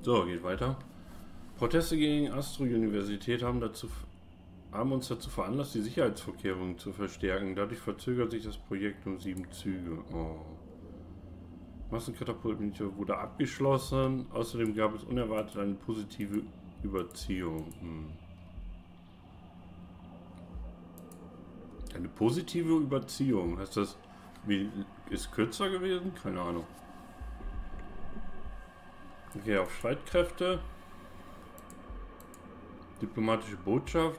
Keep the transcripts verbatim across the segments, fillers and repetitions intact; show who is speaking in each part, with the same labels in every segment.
Speaker 1: So, geht weiter. Proteste gegen Astro-Universität haben, dazu, haben uns dazu veranlasst, die Sicherheitsvorkehrungen zu verstärken. Dadurch verzögert sich das Projekt um sieben Züge. Oh. Massenkatapultminiatur wurde abgeschlossen. Außerdem gab es unerwartet eine positive Überziehung. Hm. Eine positive Überziehung. Heißt das, wie, ist kürzer gewesen? Keine Ahnung. Okay, auf Streitkräfte. Diplomatische Botschaft.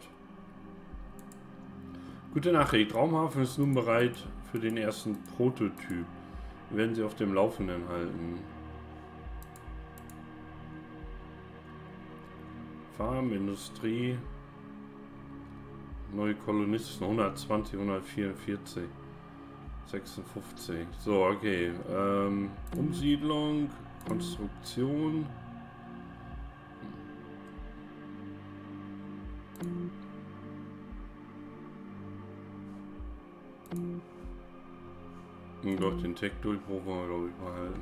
Speaker 1: Gute Nachricht. Raumhafen ist nun bereit für den ersten Prototyp. Wir werden Sie auf dem Laufenden halten. Farm, Industrie. Neue Kolonisten. hundertzwanzig, hundertvierundvierzig. sechsundfünfzig. So, okay. Ähm, Umsiedlung. Konstruktion. Und doch den Tech-Durchbruch wollen wir, glaube ich, behalten.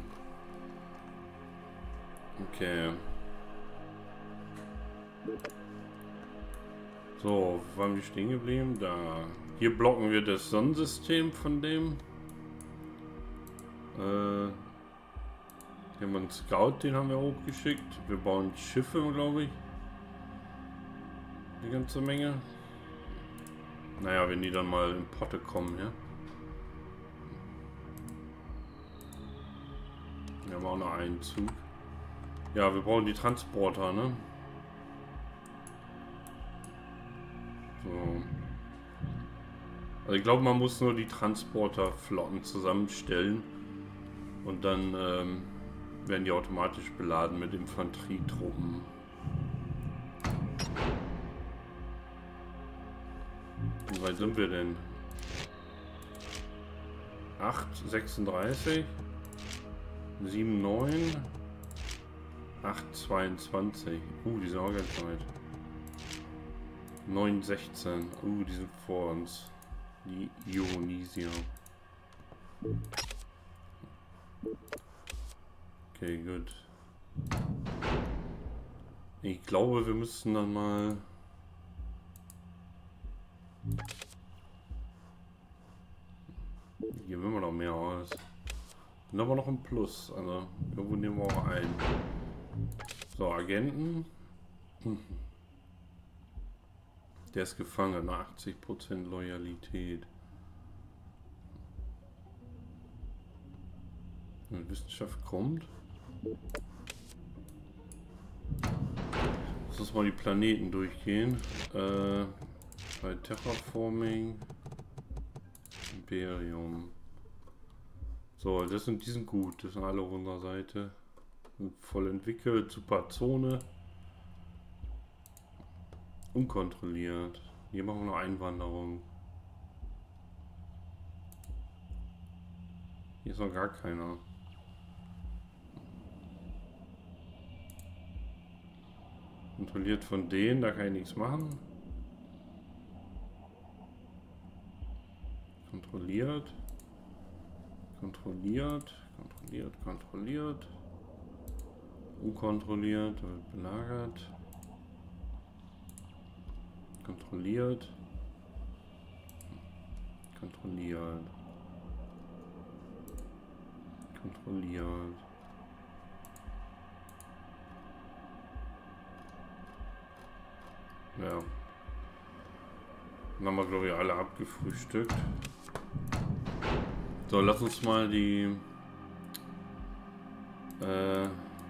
Speaker 1: Okay. So, waren wir stehen geblieben? Da. Hier blocken wir das Sonnensystem von dem. Äh, hier haben wir einen Scout, den haben wir hochgeschickt. Wir bauen Schiffe, glaube ich. Eine ganze Menge. Naja, wenn die dann mal in Potte kommen, ja. Wir haben auch noch einen Zug. Ja, wir brauchen die Transporter, ne? So. Also ich glaube, man muss nur die Transporterflotten zusammenstellen. Und dann ähm, werden die automatisch beladen mit Infanterietruppen. Wie weit sind wir denn? acht, sechsunddreißig. sieben, neun. acht, zweiundzwanzig. Uh, die sind auch ganz weit. neun, sechzehn. Uh, die sind vor uns. Die Ionisier. Okay, gut. Ich glaube, wir müssen dann mal... Hier will man noch mehr aus. Sind aber noch ein Plus. Also, irgendwo nehmen wir auch ein. So, Agenten. Der ist gefangen. achtzig Prozent Loyalität. Wenn Wissenschaft kommt. Lass uns mal die Planeten durchgehen. Äh, bei Terraforming. Imperium. So, das sind, die sind gut. Das sind alle auf unserer Seite. Sind voll entwickelt. Super Zone. Unkontrolliert. Hier machen wir noch Einwanderung. Hier ist noch gar keiner. Kontrolliert von denen, da kann ich nichts machen. Kontrolliert. Kontrolliert. Kontrolliert, kontrolliert. Unkontrolliert, wird belagert. Kontrolliert. Kontrolliert. Kontrolliert. Ja. Dann haben wir, glaube ich, alle abgefrühstückt. So, lass uns mal die äh,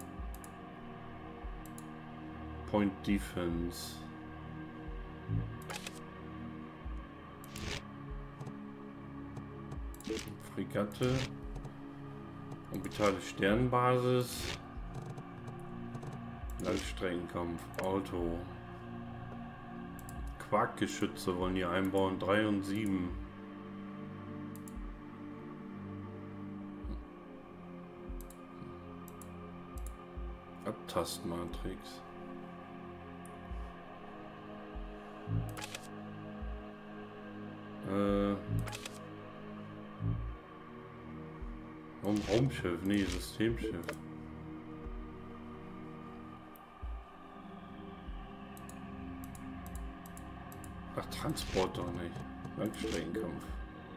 Speaker 1: Point Defense. Fregatte. Orbitale Sternbasis. Langstreckenkampf. Auto. Quarkgeschütze wollen die einbauen. drei und sieben. Abtastmatrix. Äh. Warum Raumschiff? Nee, Systemschiff. Ach, Transport doch nicht. Langstreckenkampf.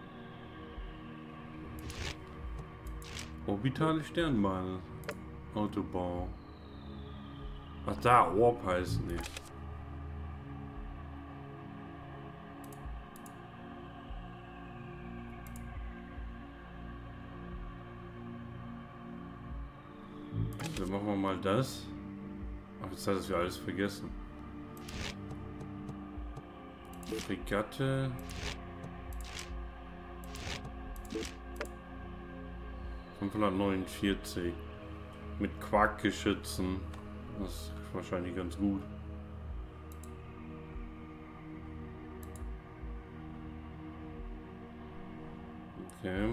Speaker 1: Orbitale Sternbahn. Autobau. Ach da, Warp heißt nicht. Dann machen wir mal das. Ach, jetzt hat es wir alles vergessen. Fregatte. fünfhundertneunundvierzig. Mit Quarkgeschützen. Das ist wahrscheinlich ganz gut. Okay.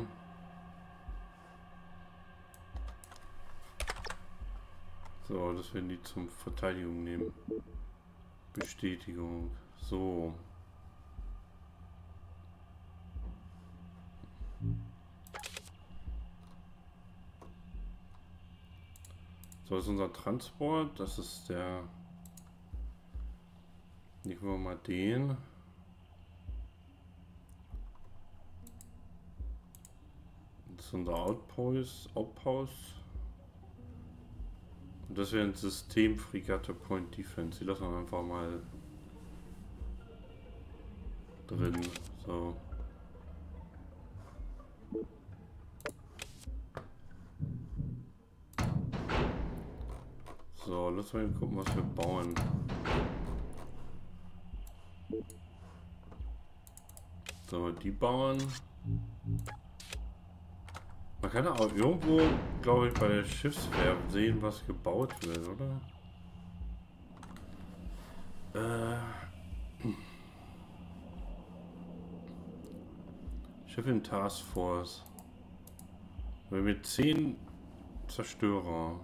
Speaker 1: So, das werden die zum Verteidigung nehmen. Bestätigung. So. So ist unser Transport. Das ist der. Nehmen wir mal den. Das ist unser Outpost. Outpost. Und das wäre ein System Fregatte Point Defense. Die lassen wir einfach mal drin. So. So, lass mal gucken, was wir bauen. So, die bauen. Man kann auch irgendwo, glaube ich, bei der Schiffswerft sehen, was gebaut wird, oder? Äh. Schiff in Task Force. Wir haben mit zehn Zerstörer.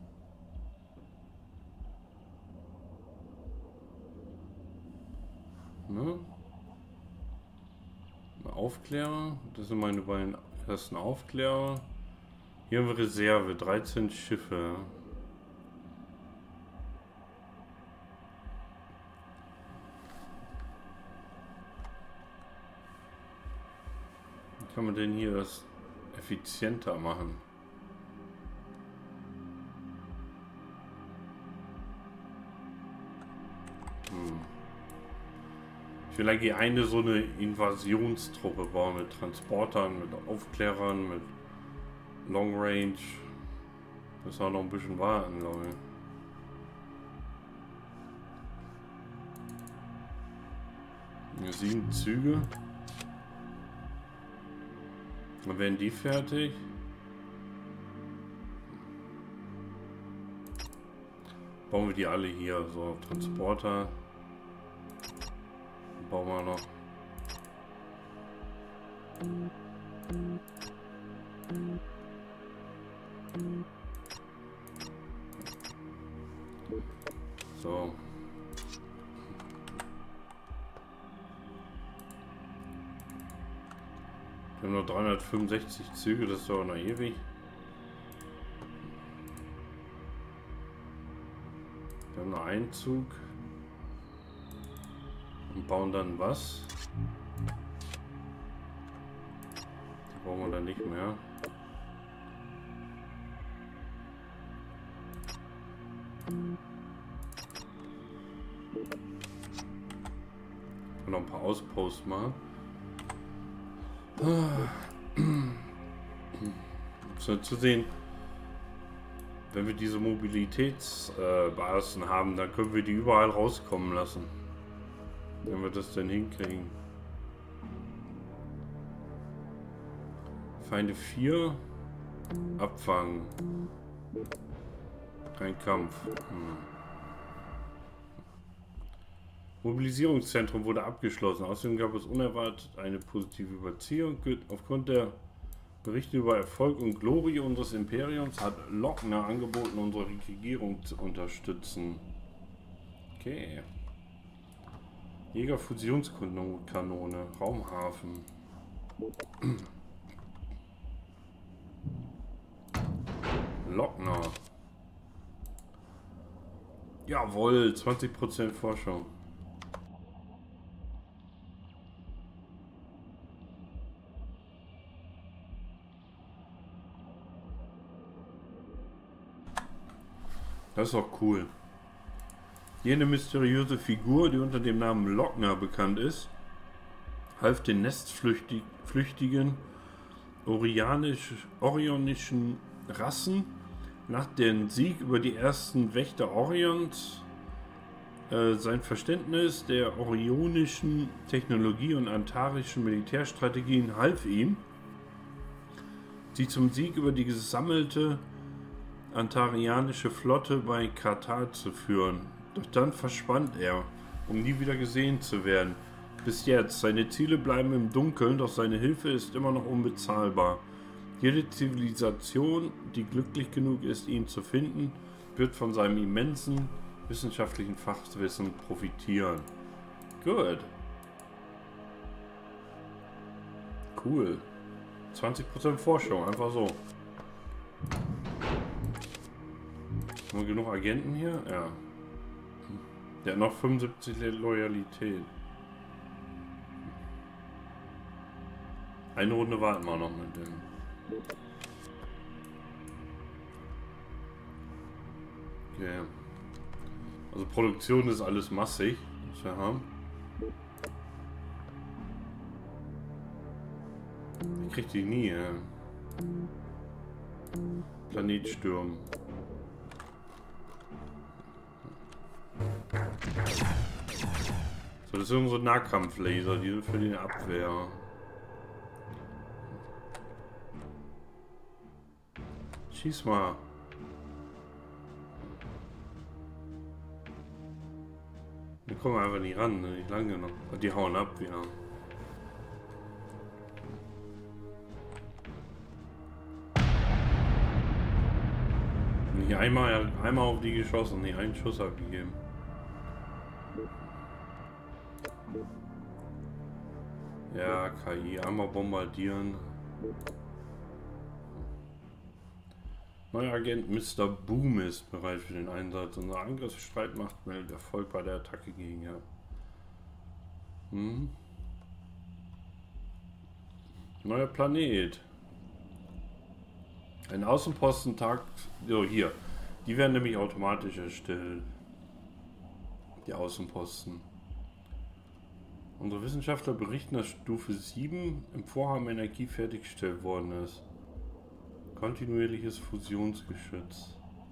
Speaker 1: Ne? Aufklärer. Das sind meine beiden ersten Aufklärer. Hier haben wir Reserve. dreizehn Schiffe. Wie kann man denn hier das effizienter machen? Hm. Ich will eigentlich eine so eine Invasionstruppe bauen mit Transportern, mit Aufklärern, mit Long Range. Müssen wir noch ein bisschen warten, glaube ich. Hier sieben Züge. Dann werden die fertig. Bauen wir die alle hier, so Transporter. Bauen wir noch. So. Wir haben nur dreihundertfünfundsechzig Züge, das ist doch noch ewig. Wir haben nur einen Zug. Und bauen dann was? Die brauchen wir dann nicht mehr. Und noch ein paar Ausposts machen. So zu sehen, wenn wir diese Mobilitätsbasen äh, haben, dann können wir die überall rauskommen lassen. Wenn wir das denn hinkriegen. Feinde vier. Abfangen. Kein Kampf. Hm. Mobilisierungszentrum wurde abgeschlossen. Außerdem gab es unerwartet eine positive Überziehung. Aufgrund der Berichte über Erfolg und Glorie unseres Imperiums hat Lochner angeboten, unsere Regierung zu unterstützen. Okay. Jäger-Fusionskanone, Raumhafen. Lochner. Jawohl, zwanzig Prozent Forschung. Das ist auch cool. Jene mysteriöse Figur, die unter dem Namen Lockner bekannt ist, half den nestflüchtigen orianisch, orionischen Rassen nach dem Sieg über die ersten Wächter Orions äh, sein Verständnis der orionischen Technologie und antarischen Militärstrategien half ihm, sie zum Sieg über die gesammelte antarianische Flotte bei Katar zu führen. Doch dann verschwand er, um nie wieder gesehen zu werden. Bis jetzt. Seine Ziele bleiben im Dunkeln, doch seine Hilfe ist immer noch unbezahlbar. Jede Zivilisation, die glücklich genug ist, ihn zu finden, wird von seinem immensen wissenschaftlichen Fachwissen profitieren. Gut. Cool. zwanzig Prozent Forschung, einfach so. Haben wir genug Agenten hier? Ja. Der hat noch fünfundsiebzig Loyalität. Eine Runde warten wir noch mit dem. Okay. Also Produktion ist alles massig, was wir haben. Ich krieg die nie, ja. Planetsturm. So, das sind unsere Nahkampflaser, die sind für die Abwehr. Schieß mal. Wir kommen einfach nicht ran, ne? Nicht lange genug. Die hauen ab, ja. Nicht einmal, einmal auf die geschossen, nicht einen Schuss abgegeben. Ja, K I, einmal bombardieren. Neuer Agent Mister Boom ist bereit für den Einsatz. Unser Angriffsstreitmacht meldet Erfolg bei der Attacke gegen ja. Hm. Neuer Planet. Ein Außenpostentag. So, hier. Die werden nämlich automatisch erstellt. Die Außenposten. Unsere Wissenschaftler berichten, dass Stufe sieben im Vorhaben Energie fertiggestellt worden ist. Kontinuierliches Fusionsgeschütz.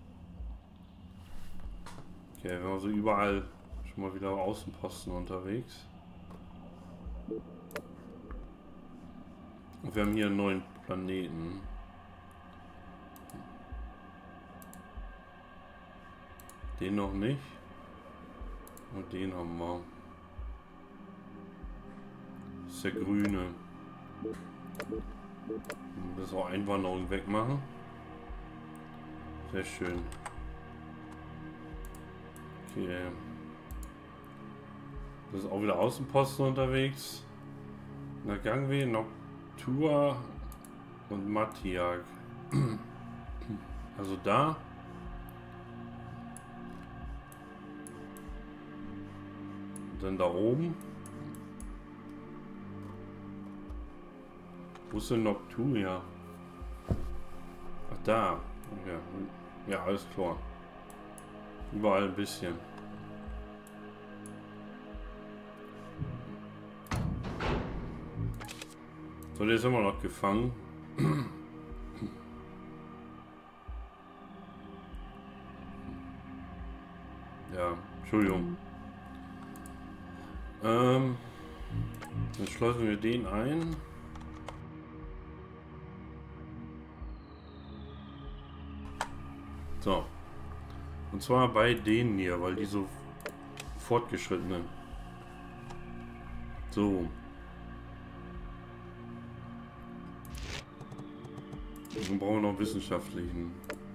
Speaker 1: Okay, wir haben also überall schon mal wieder Außenposten unterwegs. Und wir haben hier einen neuen Planeten. Den noch nicht. Und den haben wir. Das ist der grüne. Das auch Einwanderung wegmachen. Sehr schön. Okay. Das ist auch wieder Außenposten unterwegs. Na Gangway, Noctua und Matiak. Also da. Und dann da oben. Wo ist denn Noctua? Ach, da. Ja, ja, alles klar. Überall ein bisschen. So, der ist immer noch gefangen. Ja, Entschuldigung. Ähm, dann schleusen wir den ein. So. Und zwar bei denen hier, weil die so fortgeschrittenen. So. Dann brauchen wir noch wissenschaftlichen.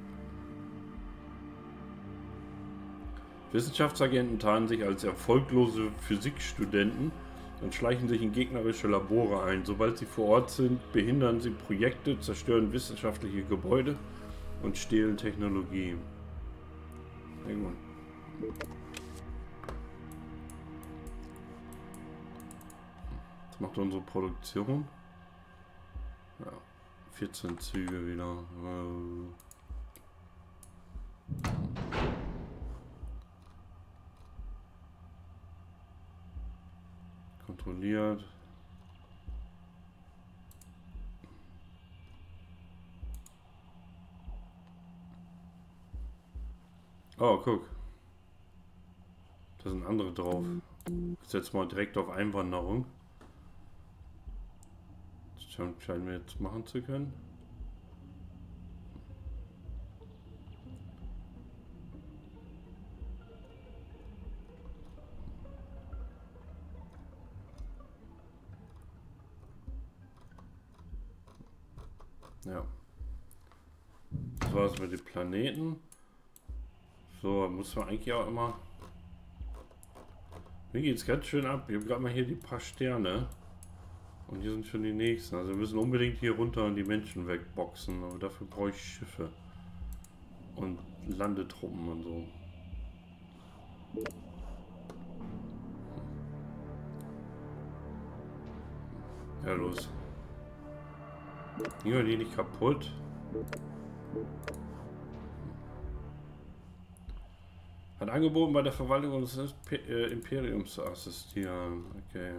Speaker 1: Wissenschaftsagenten tarnen sich als erfolglose Physikstudenten und schleichen sich in gegnerische Labore ein. Sobald sie vor Ort sind, behindern sie Projekte, zerstören wissenschaftliche Gebäude und stehlen Technologie. Sehr gut. Das macht unsere Produktion. Ja, vierzehn Züge wieder. kontrolliert. Oh, guck. Da sind andere drauf. Ich setze mal direkt auf Einwanderung. Das scheinen wir jetzt machen zu können. Ja. Das war's mit den Planeten. So, muss man eigentlich auch immer... Mir geht's ganz schön ab. Ich habe gerade mal hier die paar Sterne. Und hier sind schon die nächsten. Also wir müssen unbedingt hier runter und die Menschen wegboxen. Aber dafür brauche ich Schiffe. Und Landetruppen und so. Ja, los. Hier die nicht kaputt. Hat angeboten, bei der Verwaltung unseres Imperiums zu assistieren. Okay.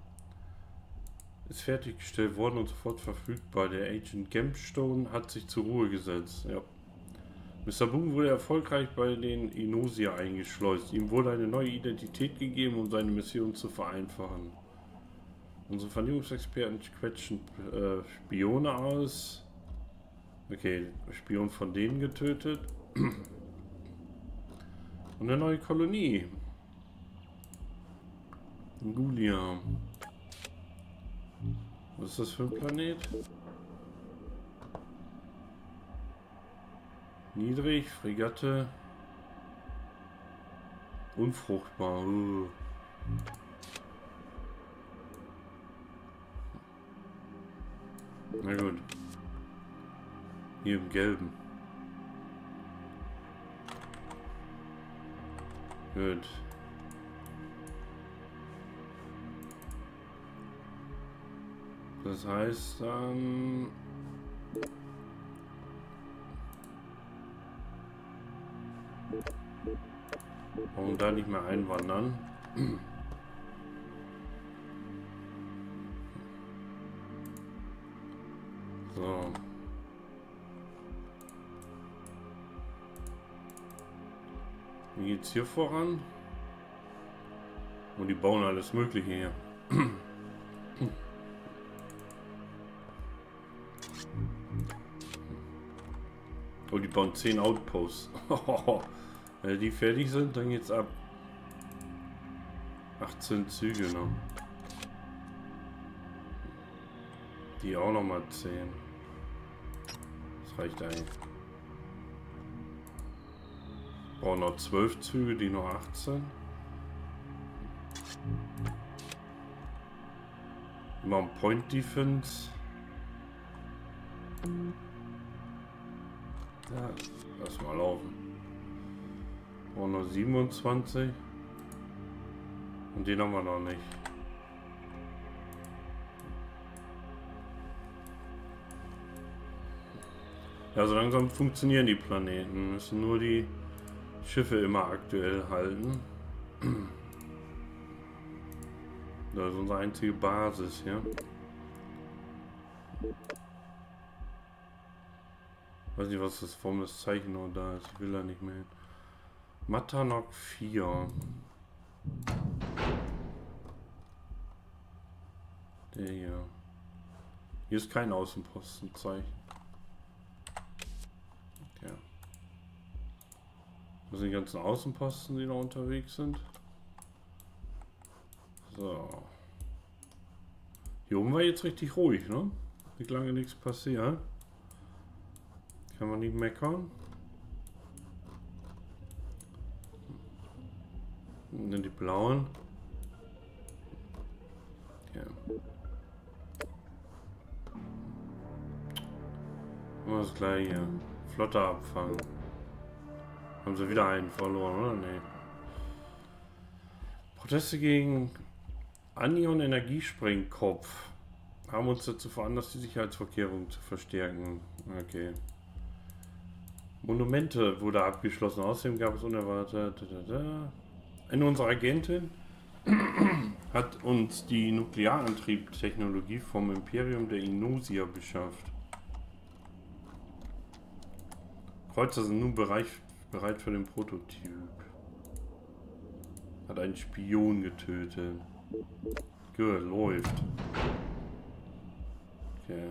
Speaker 1: Ist fertiggestellt worden und sofort verfügbar. Der Agent Gemstone hat sich zur Ruhe gesetzt. Ja. Mister Boom wurde erfolgreich bei den Inosia eingeschleust. Ihm wurde eine neue Identität gegeben, um seine Mission zu vereinfachen. Unsere Vernehmungsexperten quetschen äh, Spione aus. Okay, Spion von denen getötet. Und eine neue Kolonie. Gulia. Was ist das für ein Planet? Niedrig, Fregatte. Unfruchtbar. Uh. Na gut. Hier im Gelben. Gut. Das heißt dann... Warum da nicht mehr einwandern? So. Wie geht's hier voran? Und die bauen alles Mögliche hier. Oh, die bauen zehn Outposts. Wenn die fertig sind, dann geht's ab. achtzehn Züge noch. Die auch noch mal zehn. Das reicht eigentlich. Brauchen noch zwölf Züge, die noch achtzehn. Wir machen Point Defense. Ja, lass mal laufen. Brauchen noch siebenundzwanzig. Und den haben wir noch nicht. Ja, so langsam funktionieren die Planeten. Wir müssen nur die Schiffe immer aktuell halten. Das ist unsere einzige Basis hier. Ich weiß nicht, was das Form des Zeichen noch da ist. Ich will da nicht mehr hin. Matanok vier. Der hier. Hier ist kein Außenpostenzeichen. Ja. Das sind die ganzen Außenposten, die noch unterwegs sind. So. Hier oben war jetzt richtig ruhig, ne? Nicht lange nichts passiert. Kann man nicht meckern. Und dann die blauen. Ja. Immer das gleiche. Flotte abfangen. Haben sie wieder einen verloren, oder? Nee. Proteste gegen Anion Energiesprengkopf haben uns dazu veranlasst, die Sicherheitsvorkehrungen zu verstärken. Okay. Monumente wurde abgeschlossen. Außerdem gab es unerwartet... Eine unserer Agenten hat uns die Nuklearantriebtechnologie vom Imperium der Inusia beschafft. Kreuzer sind nun bereit, bereit für den Prototyp. Hat einen Spion getötet. Gut, läuft. Okay.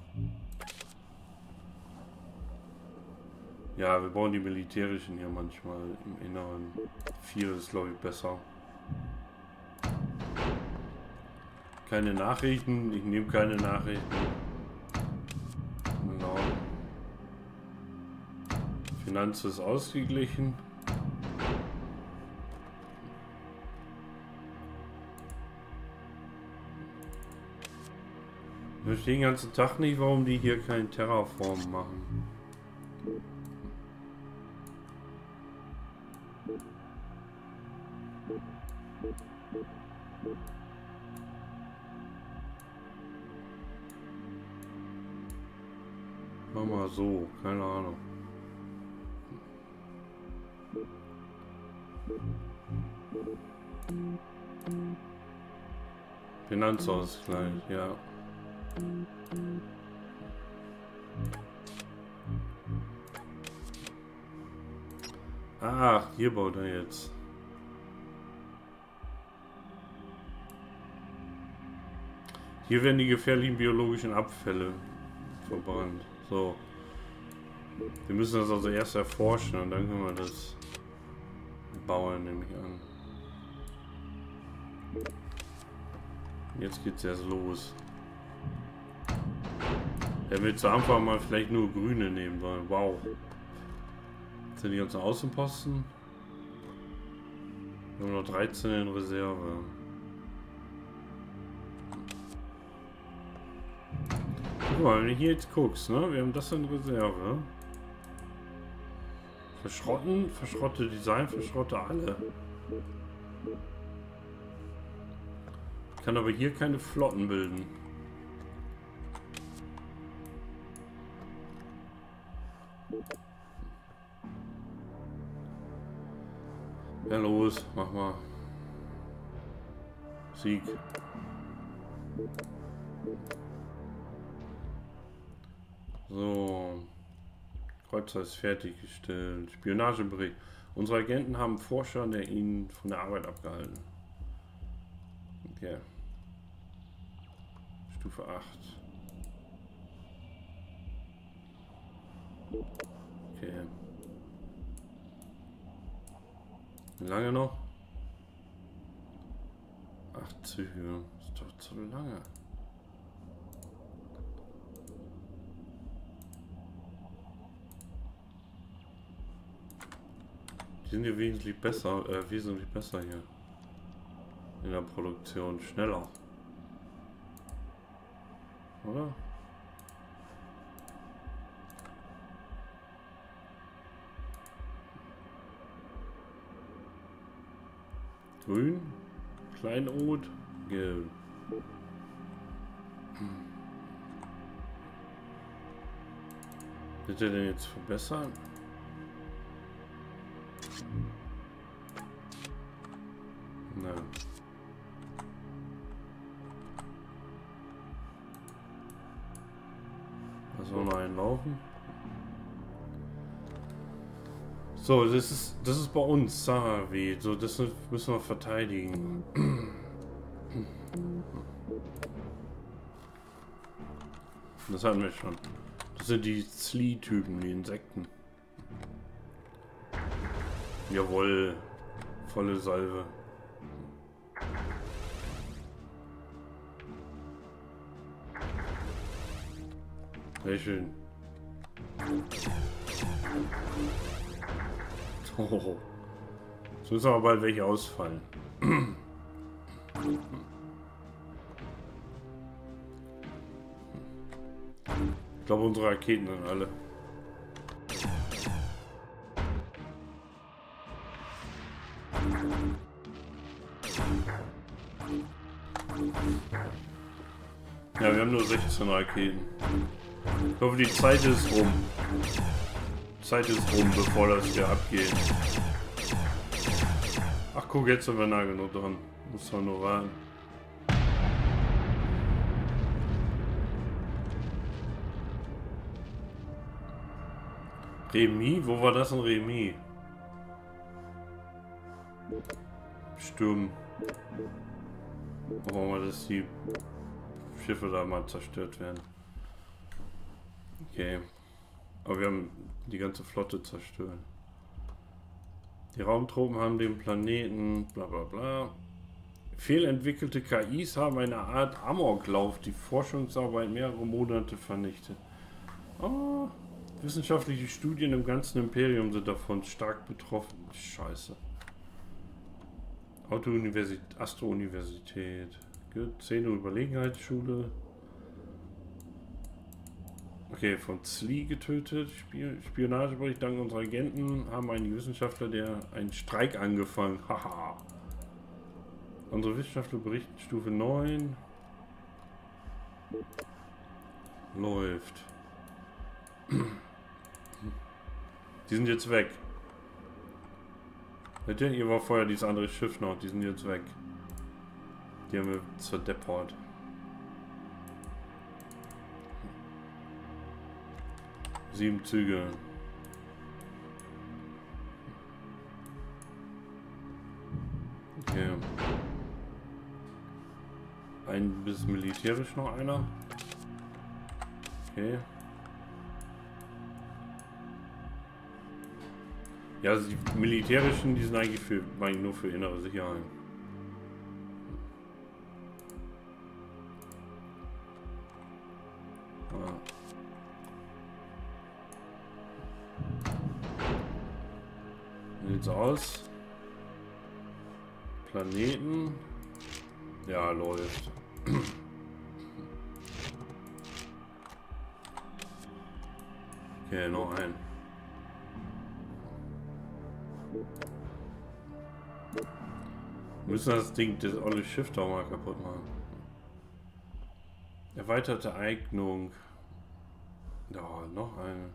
Speaker 1: Ja, wir brauchen die militärischen hier manchmal im Inneren. Vier ist, glaube ich, besser. Keine Nachrichten. Ich nehme keine Nachrichten. Genau. Finanz ist ausgeglichen. Ich verstehe den ganzen Tag nicht, warum die hier kein Terraform machen. Mach mal so, keine Ahnung. Finanzausgleich, ja. Ach, hier baut er jetzt. Hier werden die gefährlichen biologischen Abfälle verbrannt. So. Wir müssen das also erst erforschen und dann können wir das bauen, nehme ich an. Jetzt geht's erst los. Er will zu Anfang mal vielleicht nur grüne nehmen sollen. Wow. Jetzt sind die ganzen Außenposten. Wir haben noch dreizehn in Reserve. Guck mal, wenn du hier jetzt guckst, ne? Wir haben das in Reserve. Verschrotten, verschrotte Design, verschrotte alle. Ich kann aber hier keine Flotten bilden. Ja los, mach mal. Sieg. So. Kreuzer ist fertiggestellt. Spionagebericht. Unsere Agenten haben Forscher, der ihnen von der Arbeit abgehalten. Okay. Stufe acht. Okay. Wie lange noch? Acht Züge. Das ist doch zu lange. Die sind hier wesentlich besser, äh, wesentlich besser hier. In der Produktion. Schneller. Oder? Grün, Kleinod, Gelb. Wird er denn jetzt verbessern? Nein. Lass mal noch einen laufen. So, das ist das ist bei uns Sarawi. So, das müssen wir verteidigen. Das hatten wir schon. Das sind die Slee-Typen, die Insekten. Jawohl, volle Salve. Sehr schön. Oh. Jetzt müssen aber bald welche ausfallen. Ich glaube, unsere Raketen sind alle. Ja, wir haben nur sechzehn Raketen. Ich hoffe, die Zeit ist rum. Die Zeit ist rum, bevor das hier abgeht. Ach guck, jetzt sind wir nah genug dran. Muss doch nur warten. Remis? Wo war das ein Remis? Sturm. Warum wir, dass die Schiffe da mal zerstört werden. Okay. Aber wir haben die ganze Flotte zerstört. Die Raumtruppen haben den Planeten bla bla bla. Fehlentwickelte K Is haben eine Art Amoklauf, die Forschungsarbeit mehrere Monate vernichtet. Oh, wissenschaftliche Studien im ganzen Imperium sind davon stark betroffen. Scheiße. Auto-Universität, Astro-Universität. Gut, Szene Überlegenheitsschule. Okay, von Slee getötet. Spion Spionagebericht dank unserer Agenten haben einige Wissenschaftler der einen Streik angefangen. Haha. Unsere Wissenschaftler berichten Stufe neun. Läuft. Die sind jetzt weg. Seht ihr? Hier war vorher dieses andere Schiff noch. Die sind jetzt weg. Die haben wir zerdeppert. Sieben Züge. Okay. Ein bis militärisch noch einer. Okay. Ja, also die militärischen, die sind eigentlich für eigentlich nur für innere Sicherheit. Ah. Wie sieht's aus? Planeten. Ja, läuft. Okay, noch ein. Wir müssen das Ding, das olle Schiff da mal kaputt machen. Erweiterte Eignung. Ja, noch eine.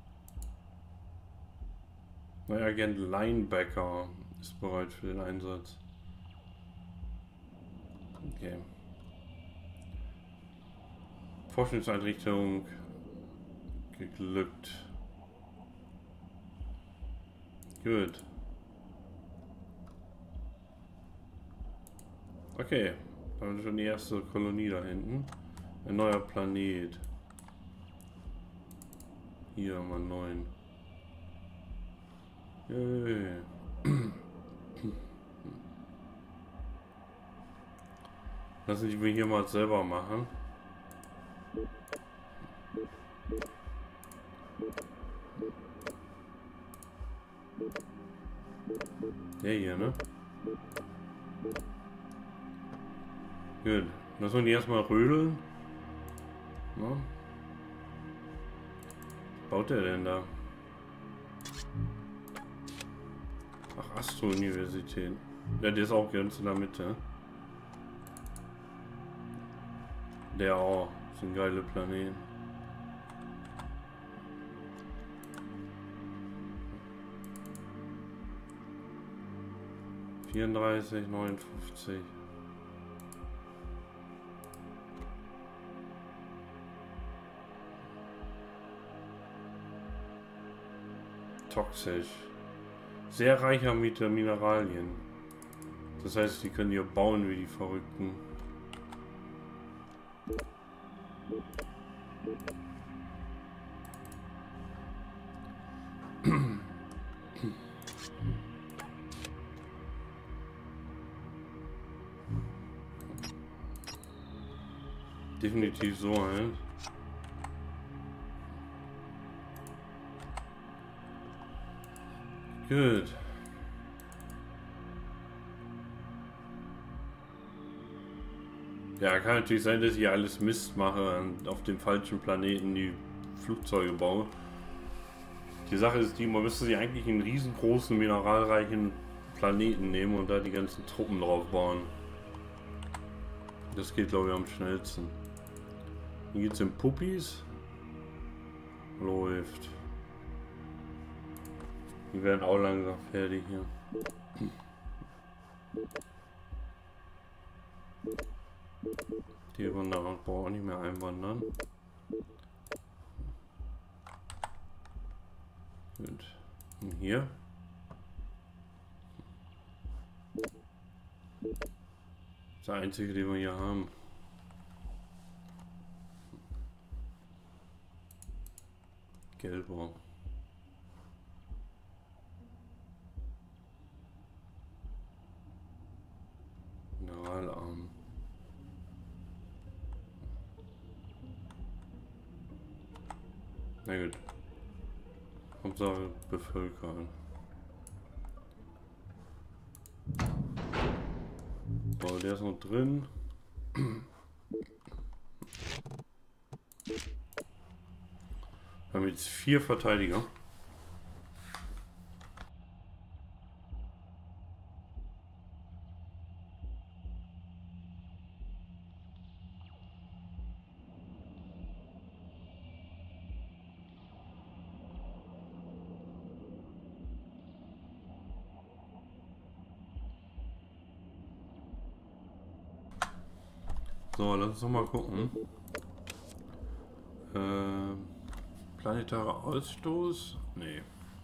Speaker 1: Neuer Agent Linebacker ist bereit für den Einsatz. Okay. Forschungseinrichtung geglückt. Gut. Okay, da haben wir schon die erste Kolonie da hinten. Ein neuer Planet. Hier haben wir neun. Yay. Lassen die wir hier mal selber machen. Der hier, ne? Gut. Lassen wir die erstmal rödeln. Na? Was baut der denn da? Ach, Astro-Universität. Ja, der ist auch ganz in der Mitte. Der auch. Das sind geile Planeten. vierunddreißig, neunundfünfzig. Toxisch. Sehr reicher mit Mineralien. Das heißt, die können hier bauen wie die Verrückten. Definitiv so halt. Gut. Ja, kann natürlich sein, dass ich alles Mist mache und auf dem falschen Planeten die Flugzeuge baue. Die Sache ist die, man müsste sich eigentlich einen riesengroßen, mineralreichen Planeten nehmen und da die ganzen Truppen drauf bauen. Das geht, glaube ich, am schnellsten. Hier geht es in Puppies. Läuft. Die werden auch langsam fertig hier. Die Wanderer brauchen auch nicht mehr einwandern. Gut. Und hier. Das ist der einzige, den wir hier haben. Gelber. Generalarm. Na gut. Hauptsache bevölkern. So, der ist noch drin. Wir haben jetzt vier Verteidiger. So, lass uns noch mal gucken. Äh, planetarer Ausstoß? Nee.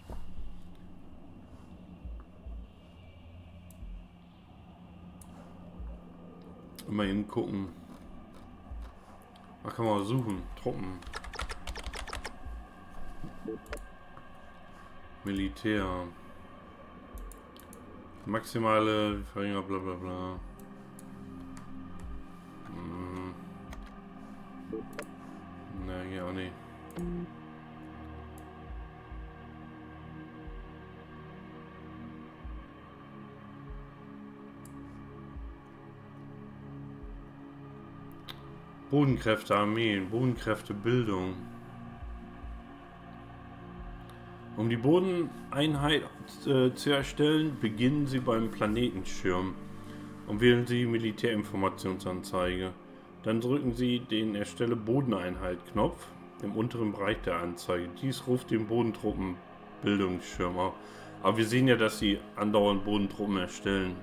Speaker 1: Mal eben gucken. Da kann man suchen. Truppen. Militär. Maximale Verringerer, bla bla bla. Hm. Na, hier auch nicht. Bodenkräfte, Armeen, Bodenkräfte, Bildung. Um die Bodeneinheit äh, zu erstellen, beginnen Sie beim Planetenschirm und wählen Sie Militärinformationsanzeige. Dann drücken Sie den Erstelle Bodeneinheit-Knopf im unteren Bereich der Anzeige. Dies ruft den Bodentruppen-Bildungsschirm auf. Aber wir sehen ja, dass Sie andauernd Bodentruppen erstellen.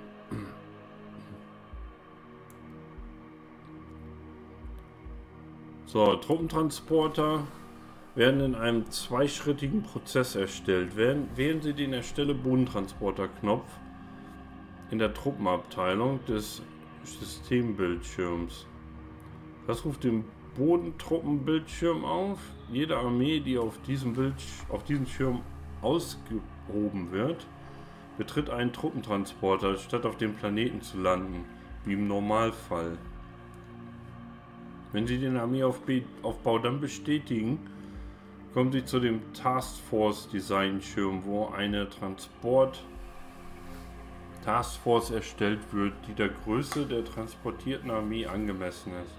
Speaker 1: So, Truppentransporter werden in einem zweischrittigen Prozess erstellt. Wählen, wählen Sie den Erstelle Bodentransporter-Knopf in der Truppenabteilung des Systembildschirms. Das ruft den Bodentruppenbildschirm auf. Jede Armee, die auf diesem, Bild, auf diesem Schirm ausgehoben wird, betritt einen Truppentransporter, statt auf dem Planeten zu landen, wie im Normalfall. Wenn Sie den Armeeaufbau dann bestätigen, kommen Sie zu dem Task Force Design Schirm, wo eine Transport Task Force erstellt wird, die der Größe der transportierten Armee angemessen ist.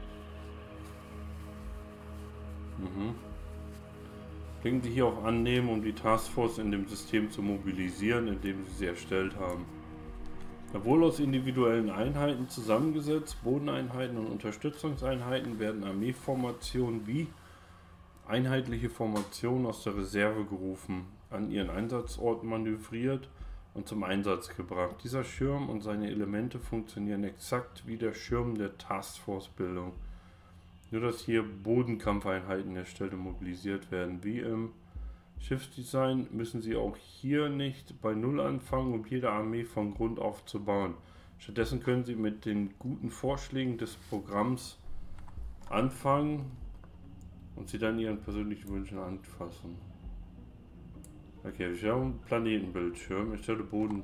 Speaker 1: Mhm. Klicken Sie hier auf Annehmen, um die Task Force in dem System zu mobilisieren, in dem Sie sie erstellt haben. Obwohl aus individuellen Einheiten zusammengesetzt, Bodeneinheiten und Unterstützungseinheiten werden Armeeformationen wie einheitliche Formationen aus der Reserve gerufen, an ihren Einsatzort manövriert und zum Einsatz gebracht. Dieser Schirm und seine Elemente funktionieren exakt wie der Schirm der Taskforce-Bildung. Nur dass hier Bodenkampfeinheiten erstellt und mobilisiert werden. Wie im Schiffsdesign müssen Sie auch hier nicht bei Null anfangen, um jede Armee von Grund auf zu bauen. Stattdessen können Sie mit den guten Vorschlägen des Programms anfangen und sie dann Ihren persönlichen Wünschen anfassen. Okay, wir haben einen Planetenbildschirm. Ich stelle Boden.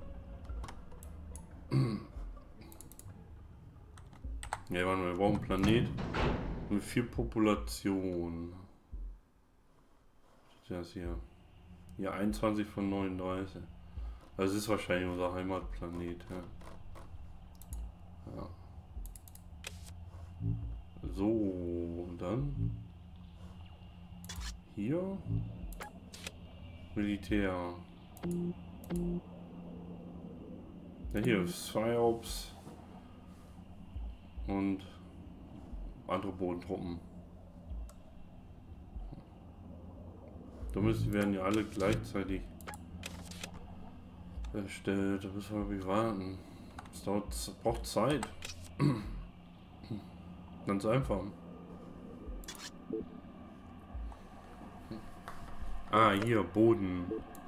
Speaker 1: Ja, warte mal, wir brauchen einen Planet mit viel Population. Das ist hier. Hier einundzwanzig von neununddreißig. Also es ist wahrscheinlich unser Heimatplanet. Ja. Ja. So, und dann hier Militär. Ja, hier Psyops und andere Bodentruppen. Da müssen werden ja alle gleichzeitig erstellt. Da müssen wir warten, bis Das dauert, braucht Zeit. Ganz einfach. Ah, hier, Boden.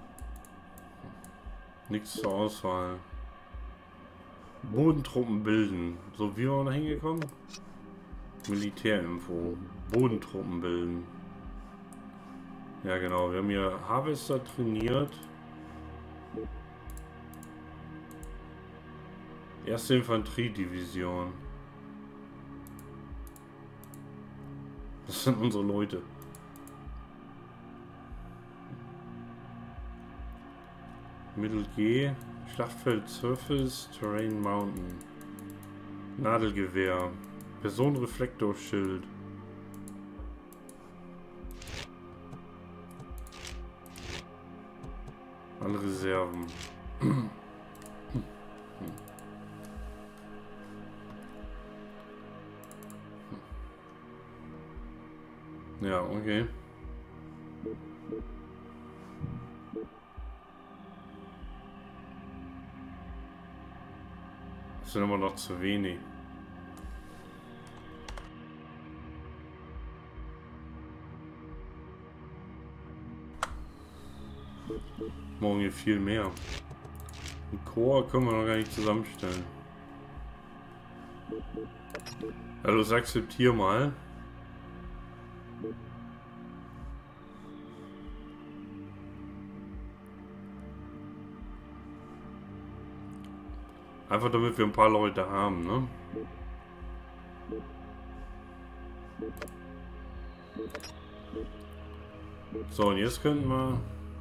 Speaker 1: Nichts zur Auswahl. Bodentruppen bilden. So, wie waren wir da hingekommen? Militärinfo. Bodentruppen bilden. Ja, genau. Wir haben hier Harvester trainiert. Erste Infanteriedivision. Das sind unsere Leute. Mittel G. Schlachtfeld Surface, Terrain Mountain. Nadelgewehr. Personenreflektorschild. Alle Reserven. Ja, okay. Das sind immer noch zu wenig. Morgen hier viel mehr. Ein Chor können wir noch gar nicht zusammenstellen. Ja, los, akzeptier mal. Einfach damit wir ein paar Leute haben, ne? So, und jetzt könnten wir...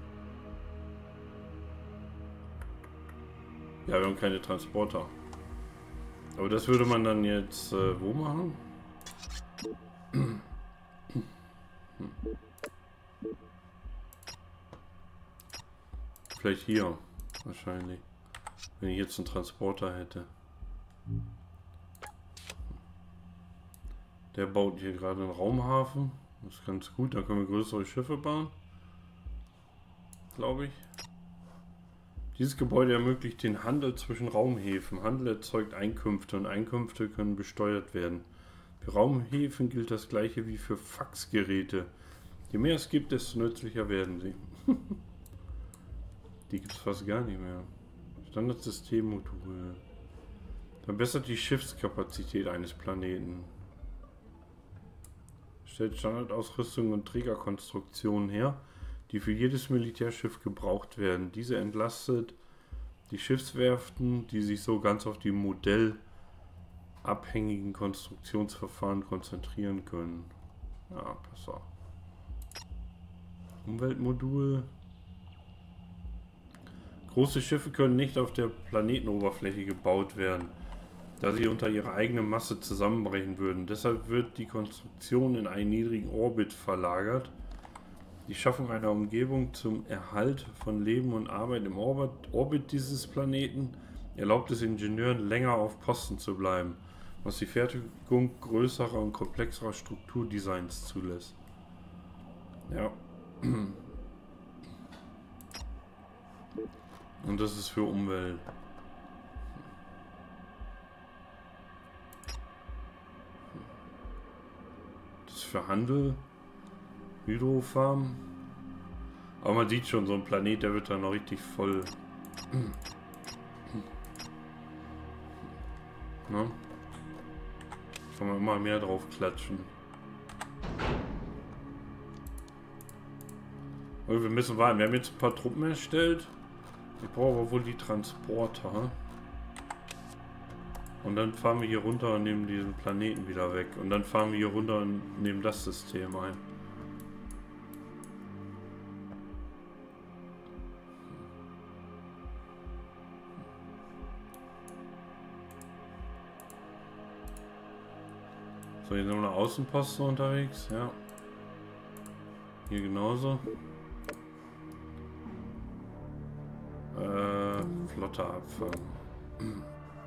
Speaker 1: Ja, wir haben keine Transporter. Aber das würde man dann jetzt äh, wo machen? Vielleicht hier, wahrscheinlich. Wenn ich jetzt einen Transporter hätte. Der baut hier gerade einen Raumhafen. Das ist ganz gut, da können wir größere Schiffe bauen. Glaube ich. Dieses Gebäude ermöglicht den Handel zwischen Raumhäfen. Handel erzeugt Einkünfte und Einkünfte können besteuert werden. Für Raumhäfen gilt das gleiche wie für Faxgeräte. Je mehr es gibt, desto nützlicher werden sie. Die gibt es fast gar nicht mehr. Standardsystemmodul. Verbessert die Schiffskapazität eines Planeten. Stellt Standardausrüstung und Trägerkonstruktionen her, die für jedes Militärschiff gebraucht werden. Diese entlastet die Schiffswerften, die sich so ganz auf die modellabhängigen Konstruktionsverfahren konzentrieren können. Ja, pass auf. Umweltmodul. Große Schiffe können nicht auf der Planetenoberfläche gebaut werden, da sie unter ihrer eigenen Masse zusammenbrechen würden. Deshalb wird die Konstruktion in einen niedrigen Orbit verlagert. Die Schaffung einer Umgebung zum Erhalt von Leben und Arbeit im Orbit, Orbit dieses Planeten erlaubt es Ingenieuren, länger auf Posten zu bleiben, was die Fertigung größerer und komplexerer Strukturdesigns zulässt. Ja. Und das ist für Umwelt. Das ist für Handel. Hydrofarm. Aber man sieht schon, so ein Planet, der wird dann noch richtig voll. Ne? Kann man immer mehr drauf klatschen. Und wir müssen warten. Wir haben jetzt ein paar Truppen erstellt. Ich brauche aber wohl die Transporter. Und dann fahren wir hier runter und nehmen diesen Planeten wieder weg. Und dann fahren wir hier runter und nehmen das System ein. So, hier sind wir Außenposten unterwegs, ja. Hier genauso. Äh, Flotte abfangen.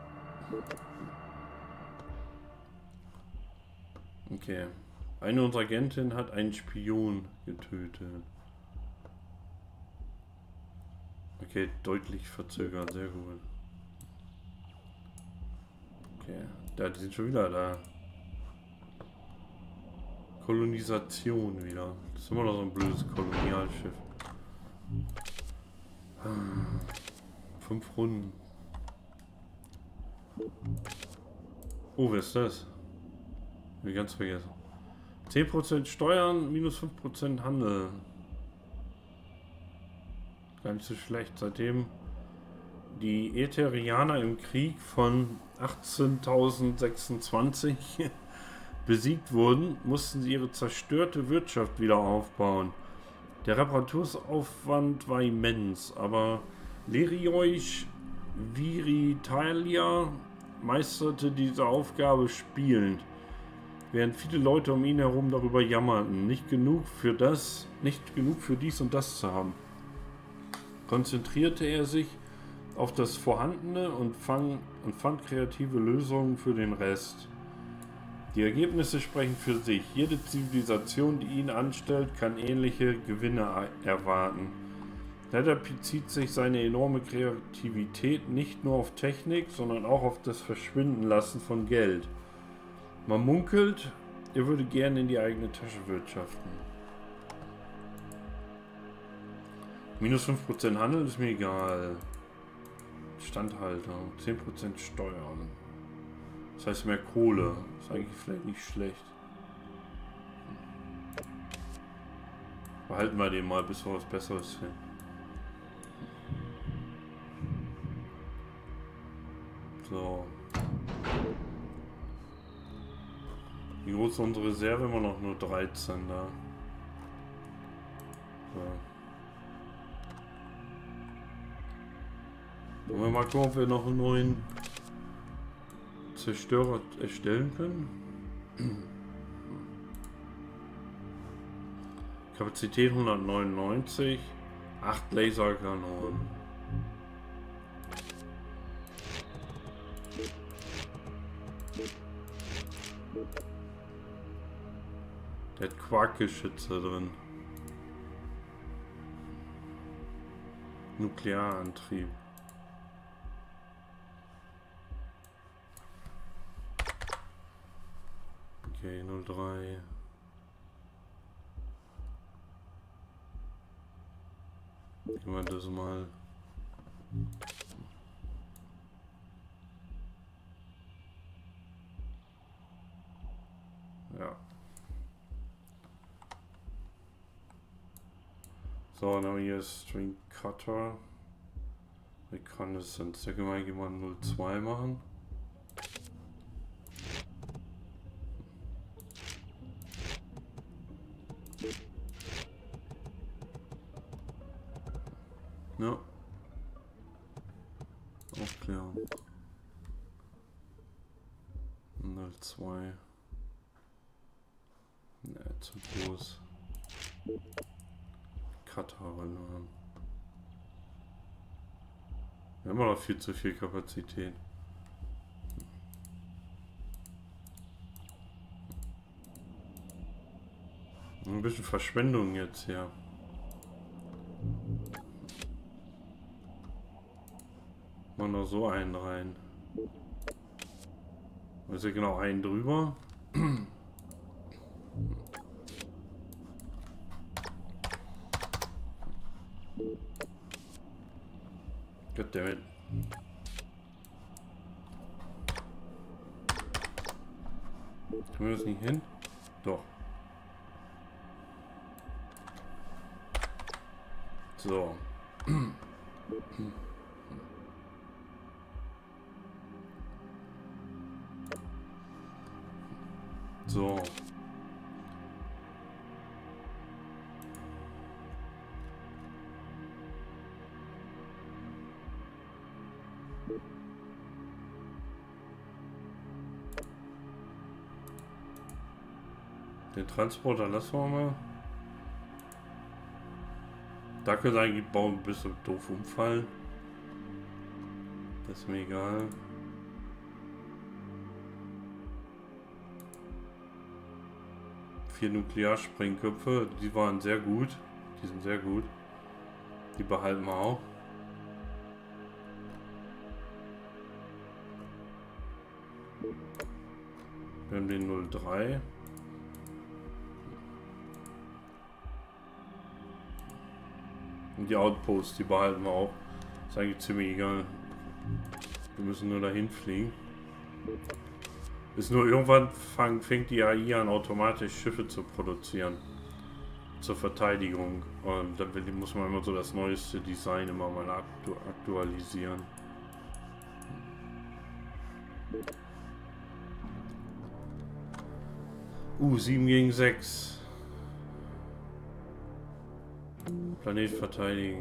Speaker 1: Okay. Eine unserer Agentinnen hat einen Spion getötet. Okay, deutlich verzögert, sehr gut. Okay. Ja, die sind schon wieder da. Kolonisation wieder. Das ist immer noch so ein blödes Kolonialschiff. Fünf Runden. Oh, wer ist das? Hab ich ganz vergessen. zehn Prozent Steuern, minus fünf Prozent Handel. Gar nicht so schlecht. Seitdem die Ätherianer im Krieg von achtzehntausendsechsundzwanzig besiegt wurden, mussten sie ihre zerstörte Wirtschaft wieder aufbauen. Der Reparatursaufwand war immens, aber Lerioj Viritalia meisterte diese Aufgabe spielend, während viele Leute um ihn herum darüber jammerten, nicht genug für das, nicht genug für dies und das zu haben. Konzentrierte er sich auf das Vorhandene und, fang, und fand kreative Lösungen für den Rest. Die Ergebnisse sprechen für sich. Jede Zivilisation, die ihn anstellt, kann ähnliche Gewinne erwarten. Leider bezieht sich seine enorme Kreativität nicht nur auf Technik, sondern auch auf das Verschwindenlassen von Geld. Man munkelt, er würde gerne in die eigene Tasche wirtschaften. Minus fünf Prozent Handel ist mir egal. Standhaltung, zehn Prozent Steuern. Das heißt mehr Kohle. Ist eigentlich vielleicht nicht schlecht. Behalten wir den mal, bis wir was Besseres finden. So. Wie groß ist unsere Reserve? Immer noch nur dreizehn da. So. Wollen wir mal gucken, ob wir noch einen neuen Zerstörer erstellen können. Kapazität hundertneunundneunzig, acht Laserkanonen. Der hat Quarkgeschütze drin. Nuklearantrieb. Okay, null drei. Gehen wir das mal. Ja. So, now hier ist String Cutter. Reconnaissance. Da können wir eigentlich mal null zwei machen. Ja. Aufklären. null zwei. Ne, zu groß. Cutter ran. Wir haben noch viel zu viel Kapazität. Ein bisschen Verschwendung jetzt hier. Mal noch so einen rein. Ist ja genau einen drüber. Goddammit. Können wir das nicht hin? Doch. So. So. Den Transporter lassen wir mal. Da können eigentlich bauen ein bisschen doof umfallen. Das ist mir egal. Vier Nuklearsprengköpfe, die waren sehr gut. Die sind sehr gut. Die behalten wir auch. Wir haben den null drei. Und die Outposts, die behalten wir auch. Ist eigentlich ziemlich egal. Wir müssen nur dahin fliegen. Ist nur irgendwann fang, fängt die A I an, automatisch Schiffe zu produzieren. Zur Verteidigung. Und dann muss man immer so das neueste Design immer mal aktu aktualisieren. Uh, sieben gegen sechs. Planet verteidigen.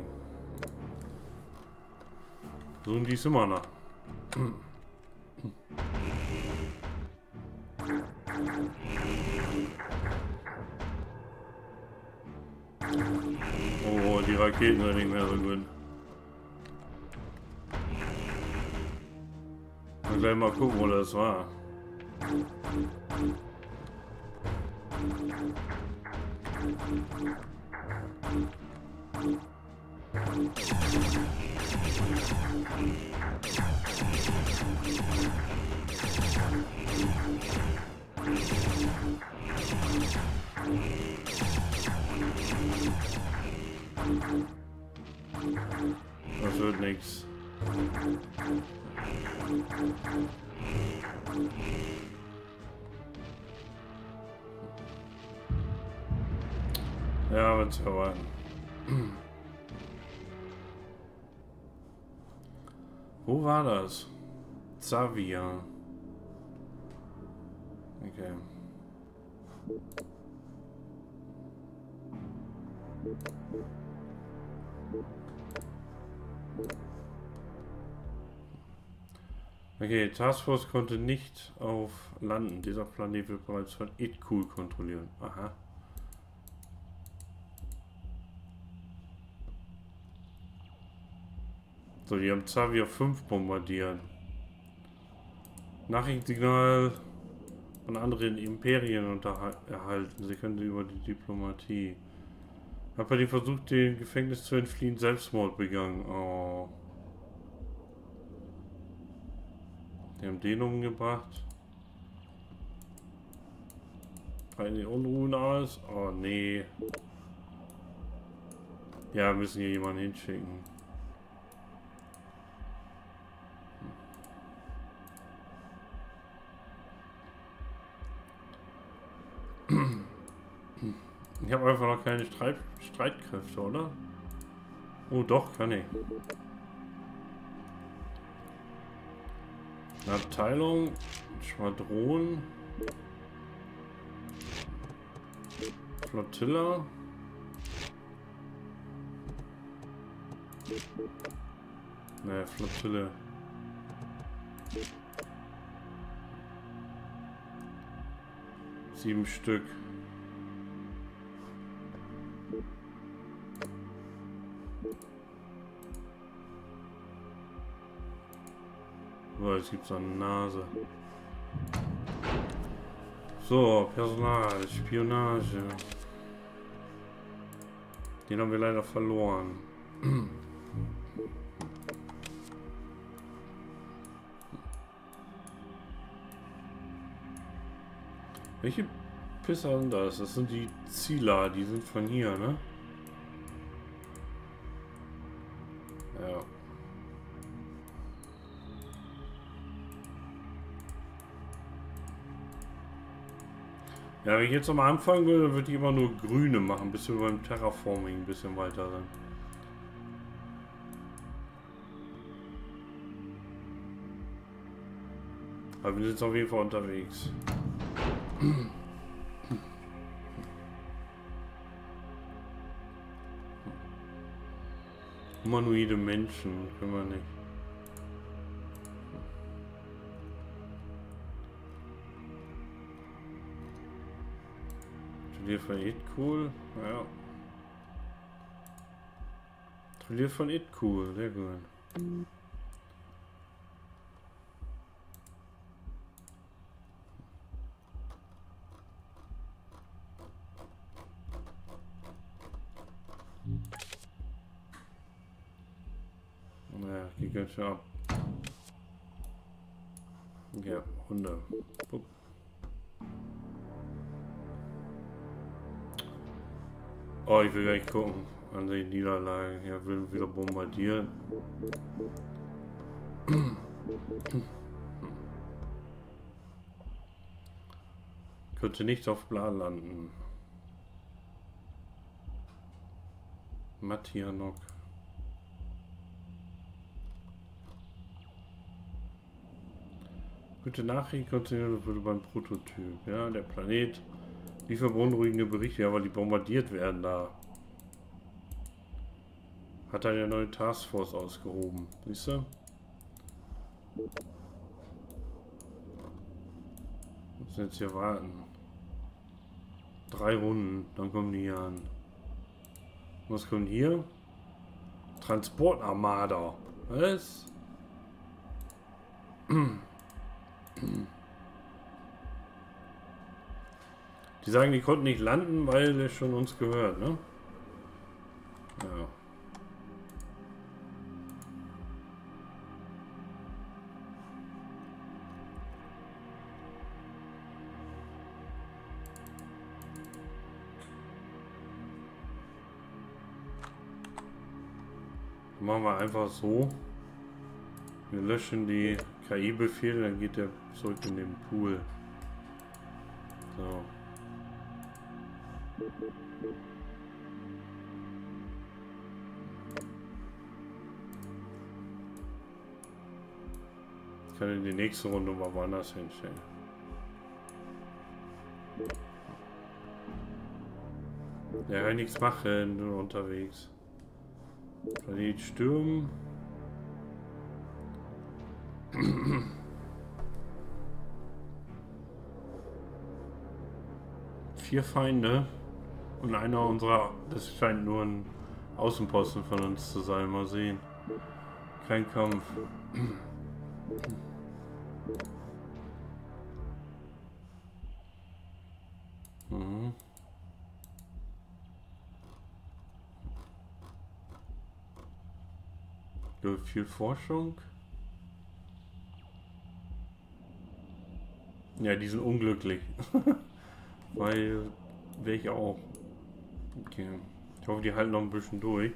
Speaker 1: Suchen die es immer noch. Oh, die Raketen sind nicht mehr so gut. Mal gleich mal gucken, wo das war. Das wird nichts. Ja, wenn's verwarten. Wo war das? Xavier. Okay. Okay, Taskforce konnte nicht auf landen. Dieser Planet wird bereits von Idkul kontrolliert. Aha. So, die haben Xavier fünf bombardiert. Nachrichtensignal von anderen Imperien erhalten. Sie können sie über die Diplomatie. Hat bei dem Versuch, den Gefängnis zu entfliehen, Selbstmord begangen. Oh. Die haben den umgebracht. Fallen die Unruhen aus? Oh nee. Ja, müssen hier jemanden hinschicken. Ich habe einfach noch keine Streit Streitkräfte, oder? Oh, doch, kann ich. Eine Abteilung, Schwadron, Flottilla. Ne, Flottille. Sieben Stück. Oh, jetzt gibt's eine Nase. So, Personal, Spionage. Den haben wir leider verloren. Welche Pisser sind das? Das sind die Zieler, die sind von hier, ne? Ja. Ja, wenn ich jetzt nochmal anfangen würde, würde ich immer nur grüne machen, bis wir beim Terraforming ein bisschen weiter sind. Aber wir sind jetzt auf jeden Fall unterwegs. Humanoide Menschen können wir nicht. Trillier von Idkul, ja. Trillier von Idkul, sehr gut. Naja, geht ganz schön ab. Ja, Hunde. Pup. Oh, ich will gleich gucken. An die Niederlage. Ja, will wieder bombardieren. Könnte nicht auf Plan landen. Matianok. Gute Nachricht, konzentriert wurde beim Prototyp. Ja, der Planet. Wie beunruhigende Berichte, ja, weil die bombardiert werden da. Hat er eine neue Taskforce ausgehoben. Siehst du? Müssen jetzt hier warten. Drei Runden, dann kommen die hier an. Was kommt hier? Transportarmada. Was? Die sagen, die konnten nicht landen, weil es schon uns gehört, ne? Ja. Machen wir einfach so. Wir löschen die K I-Befehle, dann geht der zurück in den Pool. So. Ich kann in die nächste Runde mal woanders hinstellen. Ja, kann nichts machen, nur unterwegs. Planet stürmen. Vier Feinde und einer unserer, das scheint nur ein Außenposten von uns zu sein, mal sehen. Kein Kampf. Mhm. Viel Forschung. Ja, die sind unglücklich. Weil wäre ich auch. Okay. Ich hoffe, die halten noch ein bisschen durch.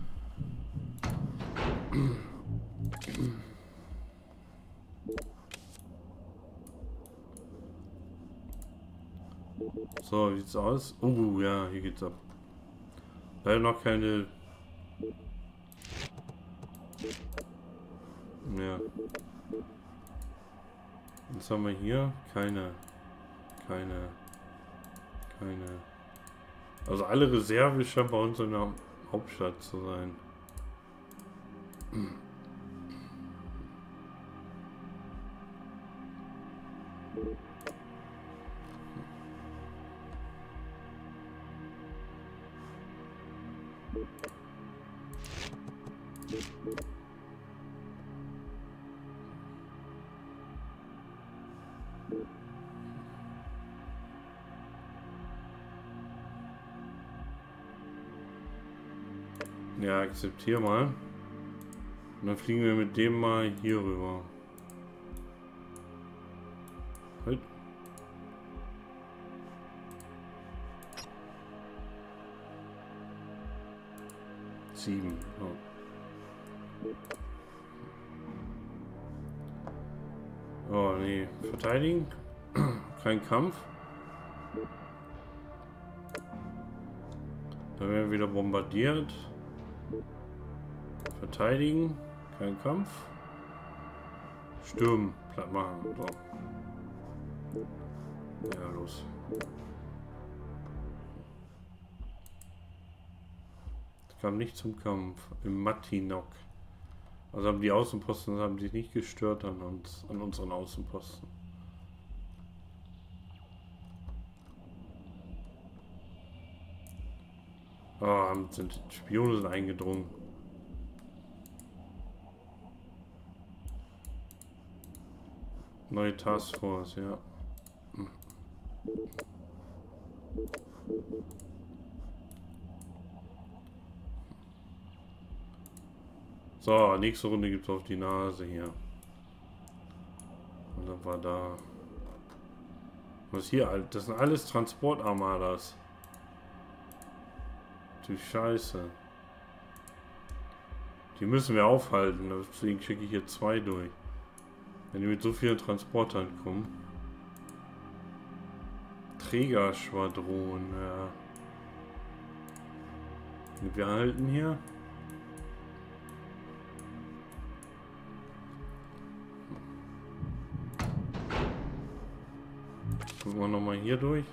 Speaker 1: So, wie sieht's aus? Uh, ja, hier geht's ab. Leider noch keine. Ja. Was haben wir hier? Keine. Keine. Keine. Also alle Reserve scheint bei uns in der Hauptstadt zu sein. Ja, akzeptiere mal. Und dann fliegen wir mit dem mal hier rüber. Halt. Sieben. Oh. Oh nee. Verteidigen. Kein Kampf. Da werden wir wieder bombardiert. Verteidigen, kein Kampf. Stürmen, platt machen. So. Ja, los. Es kam nicht zum Kampf. Im Matianok. Also haben die Außenposten haben sich nicht gestört an uns, an unseren Außenposten. Ah, oh, sind Spione sind eingedrungen. Neue Taskforce, ja. So, nächste Runde gibt es auf die Nase hier. Oder war da... Was hier? Das sind alles Transportarmadas. Du Scheiße. Die müssen wir aufhalten. Deswegen schicke ich hier zwei durch. Wenn die mit so vielen Transportern kommen. Trägerschwadron, ja. Und wir halten hier. Gucken wir nochmal hier durch.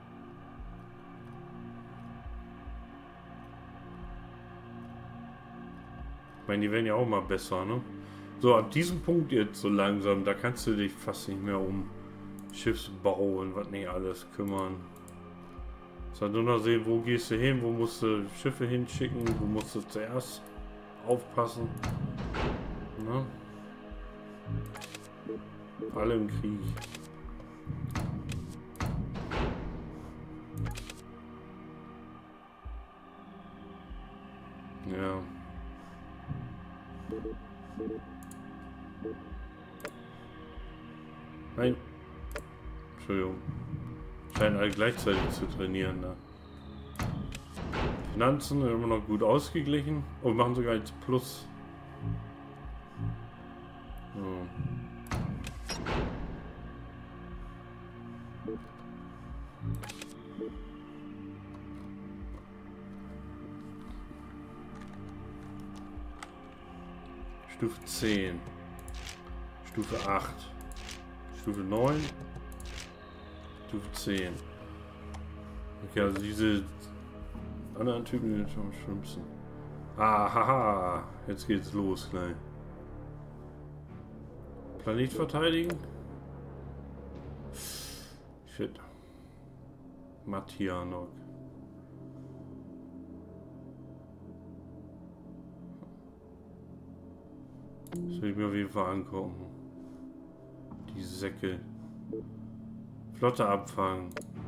Speaker 1: Ich meine, die werden ja auch mal besser, ne? So, ab diesem Punkt jetzt so langsam, da kannst du dich fast nicht mehr um Schiffsbau und was nicht alles kümmern. Sondern nur noch sehen, wo gehst du hin, wo musst du Schiffe hinschicken, wo musst du zuerst aufpassen. Ne? Alle im Krieg. Ja. Nein. Entschuldigung. Scheinen alle gleichzeitig zu trainieren da. Finanzen immer noch gut ausgeglichen. Oh, wir machen sogar jetzt Plus. So. Stufe zehn. Stufe acht. Stufe neun. Stufe zehn. Okay, also diese anderen Typen sind schon am schlimmsten. Ah, haha. Jetzt geht's los gleich. Planet verteidigen? Shit. Matianok. Das will ich mir auf jeden Fall angucken. Die Säcke. Flotte abfangen.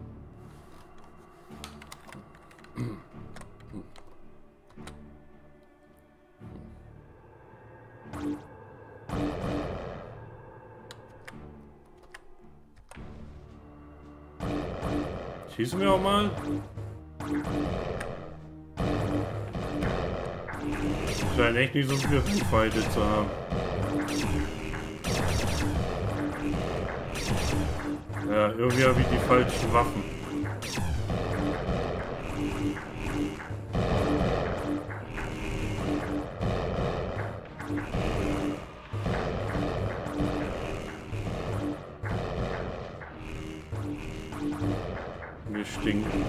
Speaker 1: Schießen wir auch mal. Scheint echt nicht so viel Reichweite zu haben. Ja, irgendwie habe ich die falschen Waffen. Wir stinken.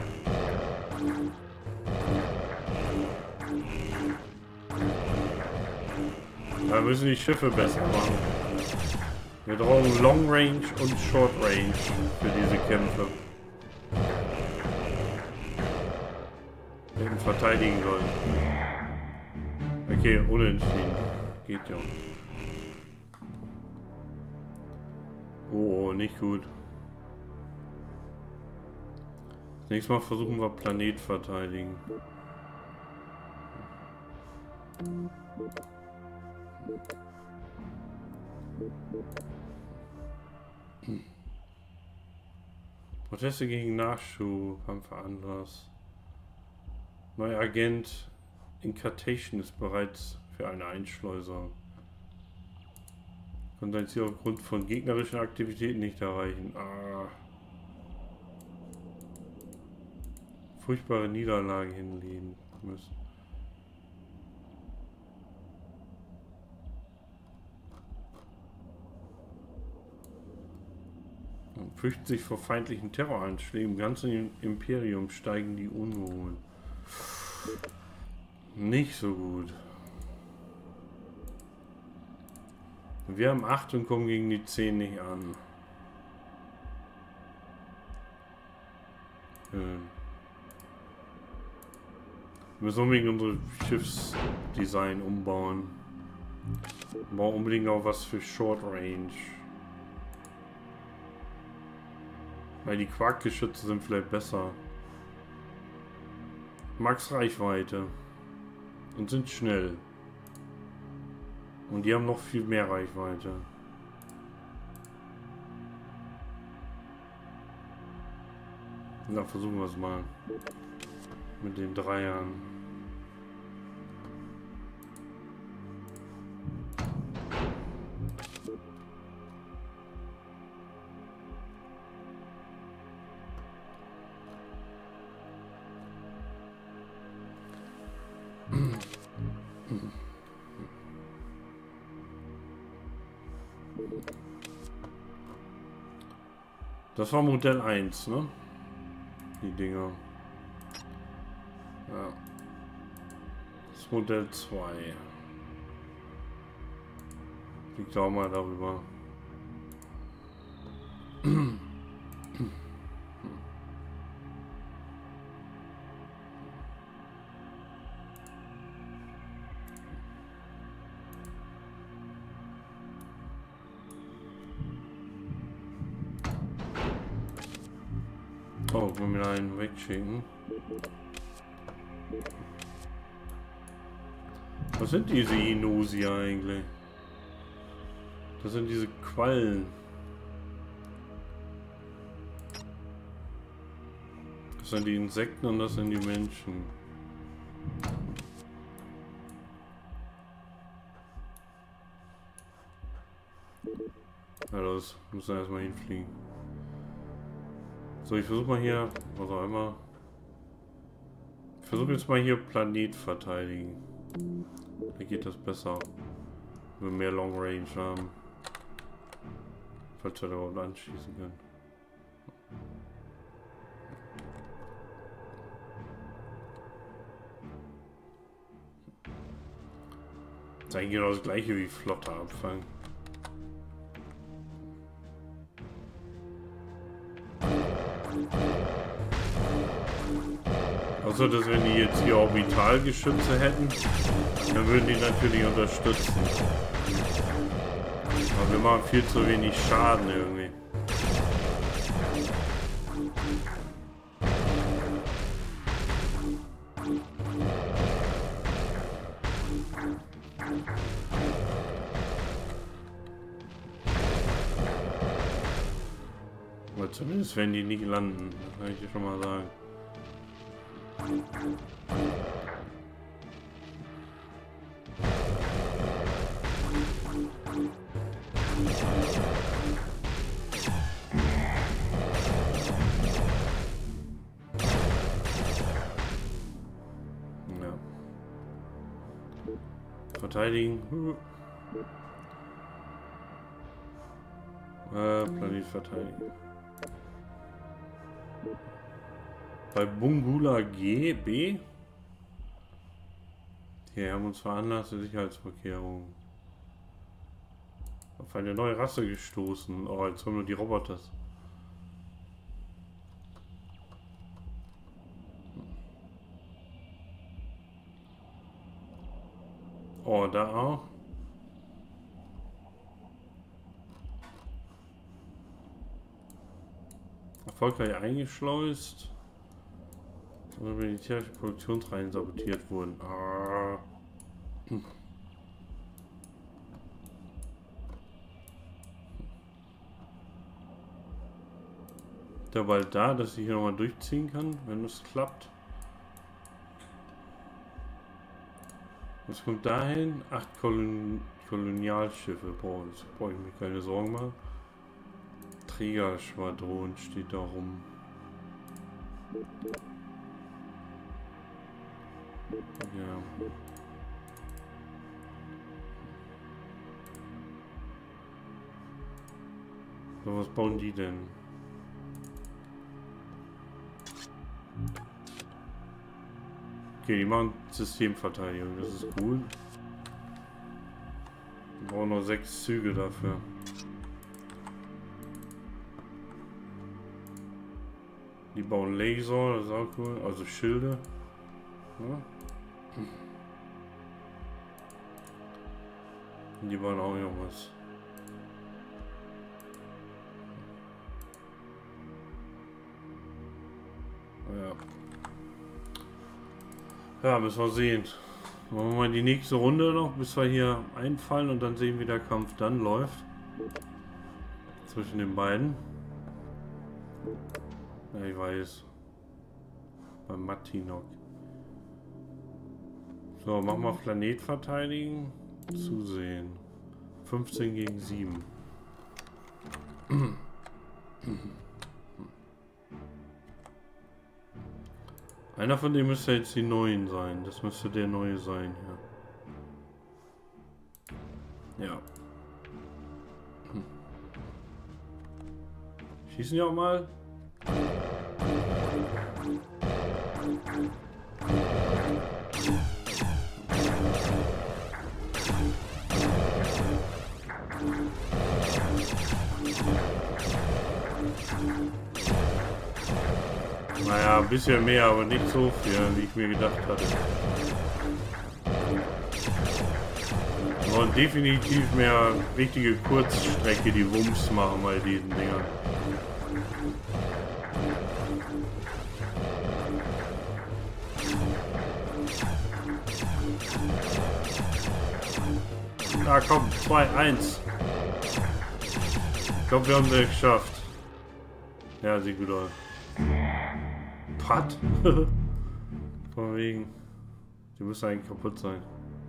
Speaker 1: Da müssen die Schiffe besser machen. Wir brauchen Long Range und Short Range für diese Kämpfe. Wir hätten verteidigen sollen. Okay, unentschieden. Geht ja. Oh, nicht gut. Nächstes Mal versuchen wir Planet verteidigen. Hm. Proteste gegen Nachschub haben veranlasst. Neuer Agent Incartation ist bereits für eine Einschleusung. Konnte ein Ziel aufgrund von gegnerischen Aktivitäten nicht erreichen. Ah. Furchtbare Niederlagen hinlegen müssen. Man fürchtet sich vor feindlichen Terroranschlägen. Im ganzen Imperium steigen die Unruhen. Nicht so gut. Wir haben acht und kommen gegen die zehn nicht an. Ähm. Wir müssen unbedingt unser Schiffsdesign umbauen. Wir brauchen unbedingt auch was für Short Range. Weil die Quarkgeschütze sind vielleicht besser. Max Reichweite. Und sind schnell. Und die haben noch viel mehr Reichweite. Na, versuchen wir es mal. Mit den Dreiern. Das war Modell eins, ne? Die Dinger. Ja. Das ist Modell zwei. Liegt auch mal darüber. Oh, wenn wir da einen wegschicken. Was sind diese Inusi eigentlich? Das sind diese Quallen. Das sind die Insekten und das sind die Menschen. Ja, los, müssen wir erstmal hinfliegen. So, ich versuche mal hier, was auch immer. Ich versuche jetzt mal hier Planet verteidigen. Da geht das besser. Wenn wir mehr Long Range haben. Falls wir da überhaupt anschießen können. Das ist eigentlich genau das gleiche wie flotter Abfang. Außer, dass wenn die jetzt hier Orbitalgeschütze hätten, dann würden die natürlich unterstützen. Aber wir machen viel zu wenig Schaden irgendwie. Aber zumindest wenn die nicht landen, das kann ich dir schon mal sagen. Ja. Verteidigen. Äh, Planet verteidigen. Bei Bungula G B. Hier haben uns veranlasst zur Sicherheitsvorkehrungen. Auf eine neue Rasse gestoßen. Oh, jetzt kommen nur die Roboter. Oh, da auch. Erfolgreich eingeschleust. Oder militärische Produktionsreihen sabotiert wurden. Ah. Hm. Der bald da, dass ich hier nochmal durchziehen kann, wenn es klappt. Was kommt dahin? Acht Kolon Kolonialschiffe. Boah, das brauche ich mir keine Sorgen machen. Trägerschwadron steht da rum. Ja. So, was bauen die denn? Okay, die machen Systemverteidigung, das ist cool. Wir brauchen noch sechs Züge dafür. Die bauen Laser, das ist auch cool, also Schilde. Ja. Und die bauen auch irgendwas. Ja. Ja, müssen wir sehen. Machen wir mal die nächste Runde noch, bis wir hier einfallen und dann sehen, wie der Kampf dann läuft. Zwischen den beiden. Ja, ich weiß. Beim Matinok. So, machen wir Planet verteidigen. Zusehen. fünfzehn gegen sieben. Einer von denen müsste jetzt die neuen sein. Das müsste der neue sein, ja. Ja. Schießen die auch mal? Naja, ein bisschen mehr, aber nicht so viel, wie ich mir gedacht hatte. Wir wollen definitiv mehr richtige Kurzstrecke, die Wumms machen bei diesen Dingern. Ah komm, zwei, eins. Ich glaube, wir haben es geschafft. Ja, sieht gut aus. Pat. Von wegen. Die müssen eigentlich kaputt sein.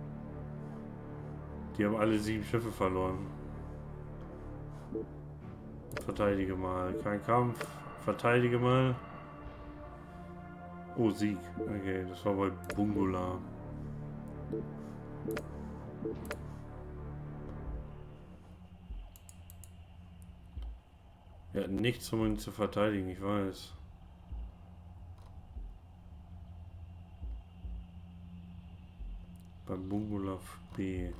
Speaker 1: Die haben alle sieben Schiffe verloren. Verteidige mal. Kein Kampf. Verteidige mal. Oh, Sieg. Okay, das war bei Bungula. Wir hatten nichts, um ihn zu verteidigen, ich weiß. Beim Bungulaf B.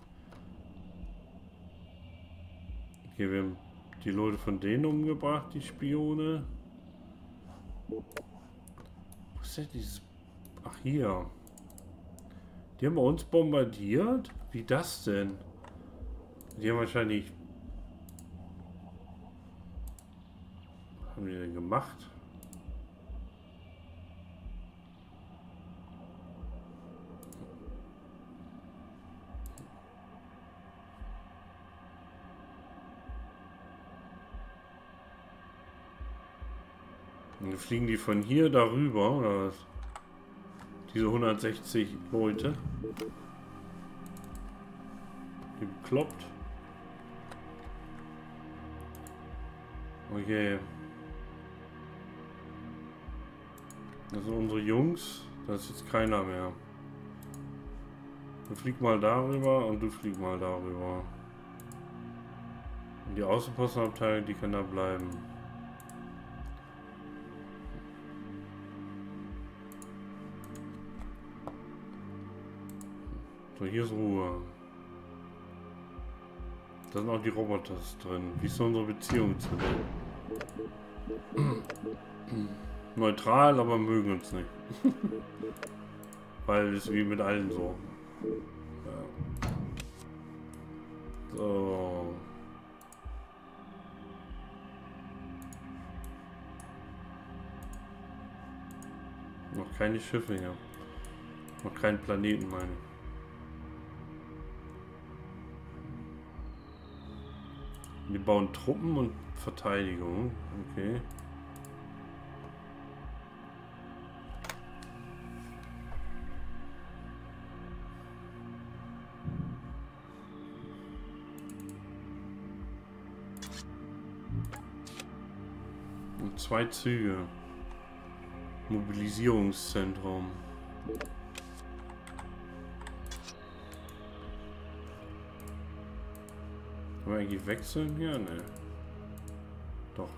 Speaker 1: Okay, wir haben die Leute von denen umgebracht, die Spione. Wo ist denn dieses... Ach, hier. Die haben uns bombardiert? Wie das denn? Die haben wahrscheinlich... Was haben die denn gemacht? Und fliegen die von hier darüber, oder was? Diese hundertsechzig Leute. Die bekloppt. Okay. Das sind unsere Jungs. Da ist jetzt keiner mehr. Du flieg mal darüber und du flieg mal darüber. Und die Außenpostenabteilung, die kann da bleiben. So, hier ist Ruhe. Da sind auch die Roboter drin. Wie ist unsere Beziehung zu denen? Neutral, aber mögen uns nicht. Weil es wie mit allen so. Ja. So. Noch keine Schiffe hier. Noch keinen Planeten, meine ich. Die bauen Truppen und Verteidigung. Okay. Und zwei Züge. Mobilisierungszentrum. Können wir eigentlich wechseln hier? Ne. Doch.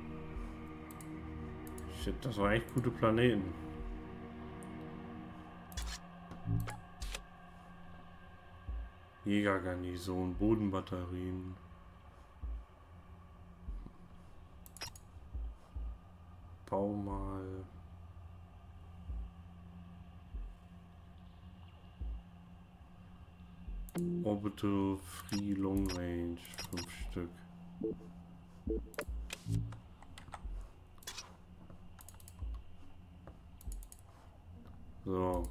Speaker 1: Shit, das waren echt gute Planeten. Jägergarnison, Bodenbatterien. Bau mal. Orbital Free Long Range, fünf Stück. So.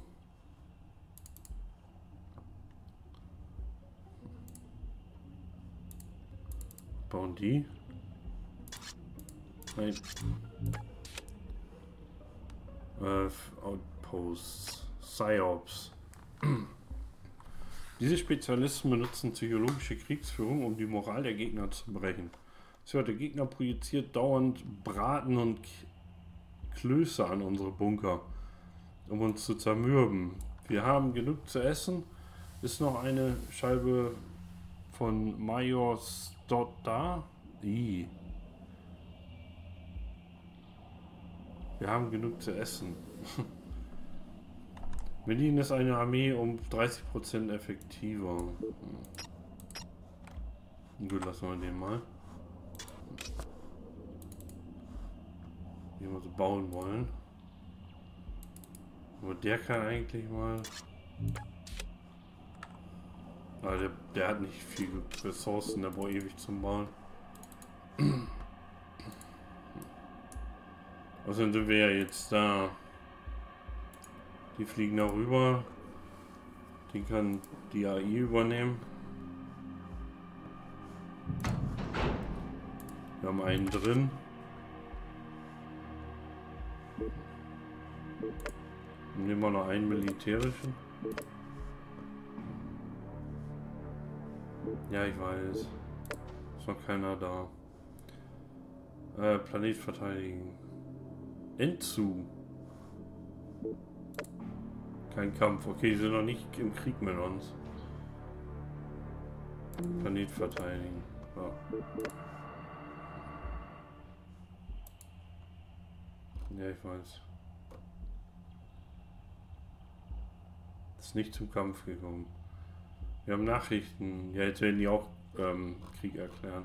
Speaker 1: Bauen die? Nein. Äh, Outposts. Psyops. Diese Spezialisten benutzen psychologische Kriegsführung, um die Moral der Gegner zu brechen. So, der Gegner projiziert dauernd Braten und Klöße an unsere Bunker, um uns zu zermürben. Wir haben genug zu essen. Ist noch eine Scheibe von Major Stott da? I. Wir haben genug zu essen. Berlin ist eine Armee um dreißig Prozent effektiver. Gut, lassen wir den mal. Wie wir so bauen wollen. Aber der kann eigentlich mal... Aber der, der hat nicht viel Ressourcen, der braucht ewig zum Bauen. Außerdem sind wir ja jetzt da. Die fliegen da rüber. Die kann die A I übernehmen. Wir haben einen drin. Dann nehmen wir noch einen militärischen. Ja, ich weiß. Ist noch keiner da. Äh, Planet verteidigen. Enzu. Kein Kampf. Okay, die sind noch nicht im Krieg mit uns. Planet verteidigen. Ja. Ja, ich weiß. Ist nicht zum Kampf gekommen. Wir haben Nachrichten. Ja, jetzt werden die auch ähm, Krieg erklären.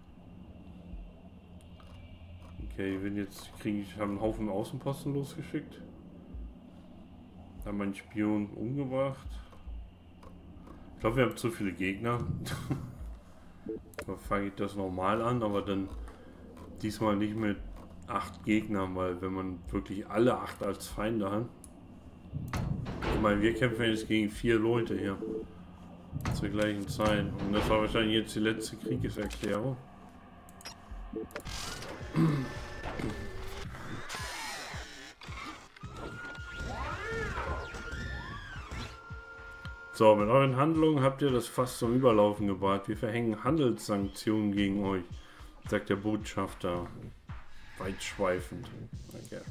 Speaker 1: Okay, wenn jetzt kriegen, ich habe einen Haufen Außenposten losgeschickt. Haben einen Spion umgebracht. Ich glaube, wir haben zu viele Gegner. Da fange ich das normal an, aber dann diesmal nicht mit acht Gegnern, weil wenn man wirklich alle acht als Feinde hat. Ich meine, wir kämpfen jetzt gegen vier Leute hier. Zur gleichen Zeit. Und das war wahrscheinlich jetzt die letzte Kriegeserklärung. So, mit euren Handlungen habt ihr das fast zum Überlaufen gebracht. Wir verhängen Handelssanktionen gegen euch, sagt der Botschafter. Weitschweifend. Okay.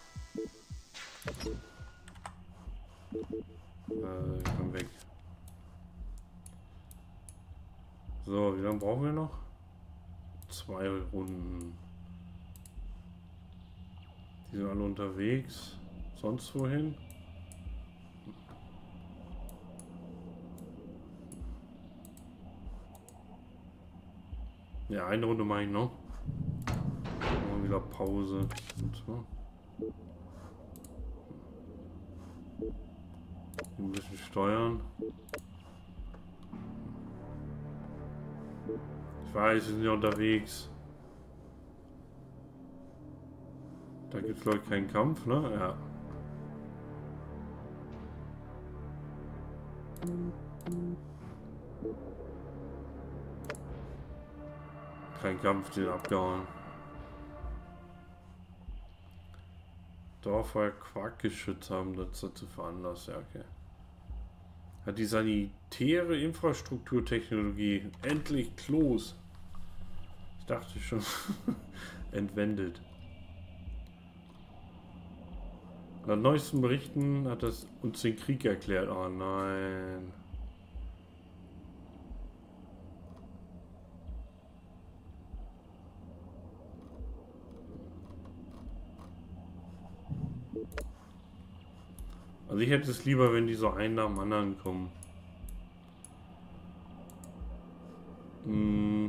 Speaker 1: Äh, komm weg. So, wie lange brauchen wir noch? Zwei Runden. Die sind alle unterwegs. Sonst wohin? Ja, eine Runde mache ich noch. Machen wir wieder Pause. Und so. Ein bisschen steuern. Ich weiß, wir sind ja unterwegs. Da gibt es glaube ich keinen Kampf, ne? Ja. Kein Kampf, den abgehauen. Dorfer Quarkgeschütz haben das dazu veranlasst, ja, okay. Hat die sanitäre Infrastrukturtechnologie endlich Klos. Ich dachte schon, entwendet. Nach neuesten Berichten hat das uns den Krieg erklärt. Oh nein. Also ich hätte es lieber, wenn die so einen nach dem anderen kommen. Hm.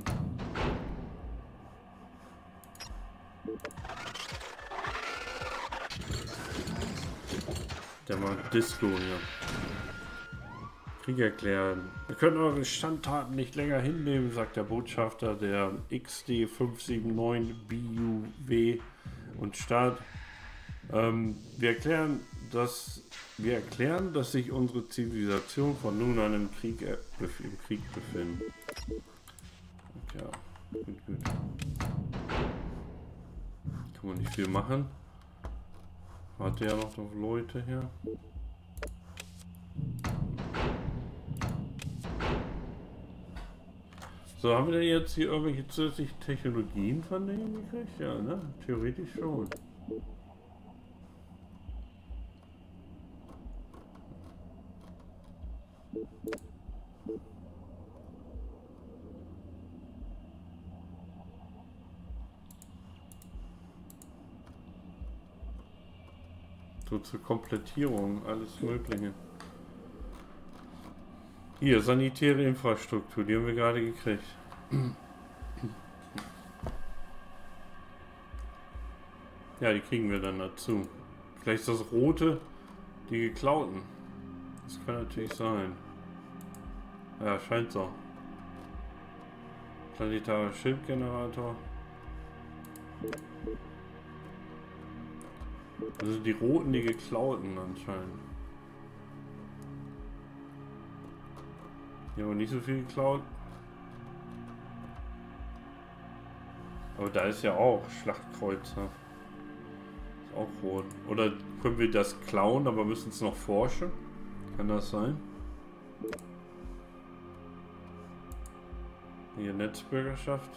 Speaker 1: Der macht Disco hier. Krieg erklären. Wir können eure Schandtaten nicht länger hinnehmen, sagt der Botschafter der X D fünf sieben neun B U W und Start. Ähm, wir erklären, dass wir erklären, dass sich unsere Zivilisation von nun an im Krieg, äh, im Krieg befindet. Ja, gut, gut. Kann man nicht viel machen. Hat der noch noch Leute hier? So, haben wir denn jetzt hier irgendwelche zusätzlichen Technologien von denen gekriegt? Ja, ne? Theoretisch schon. So zur Komplettierung, alles Mögliche. Hier, sanitäre Infrastruktur, die haben wir gerade gekriegt. Ja, die kriegen wir dann dazu. Vielleicht ist das Rote die geklauten. Das kann natürlich sein. Ja, scheint so. Planetarer Schildgenerator. Das sind die roten, die geklauten anscheinend. Hier haben wir nicht so viel geklaut. Aber da ist ja auch Schlachtkreuzer. Ist auch rot. Oder können wir das klauen, aber müssen es noch forschen? Kann das sein? Hier Netzbürgerschaft.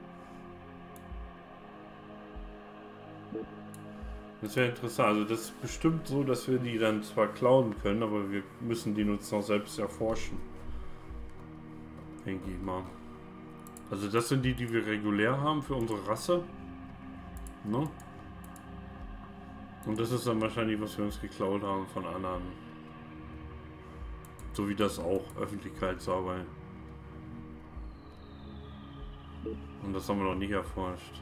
Speaker 1: Das wäre interessant. Also das ist bestimmt so, dass wir die dann zwar klauen können, aber wir müssen die uns noch selbst erforschen. Denke ich mal. Also das sind die, die wir regulär haben für unsere Rasse. Ne? Und das ist dann wahrscheinlich, was wir uns geklaut haben von anderen. So wie das auch, Öffentlichkeitsarbeit. Und das haben wir noch nicht erforscht.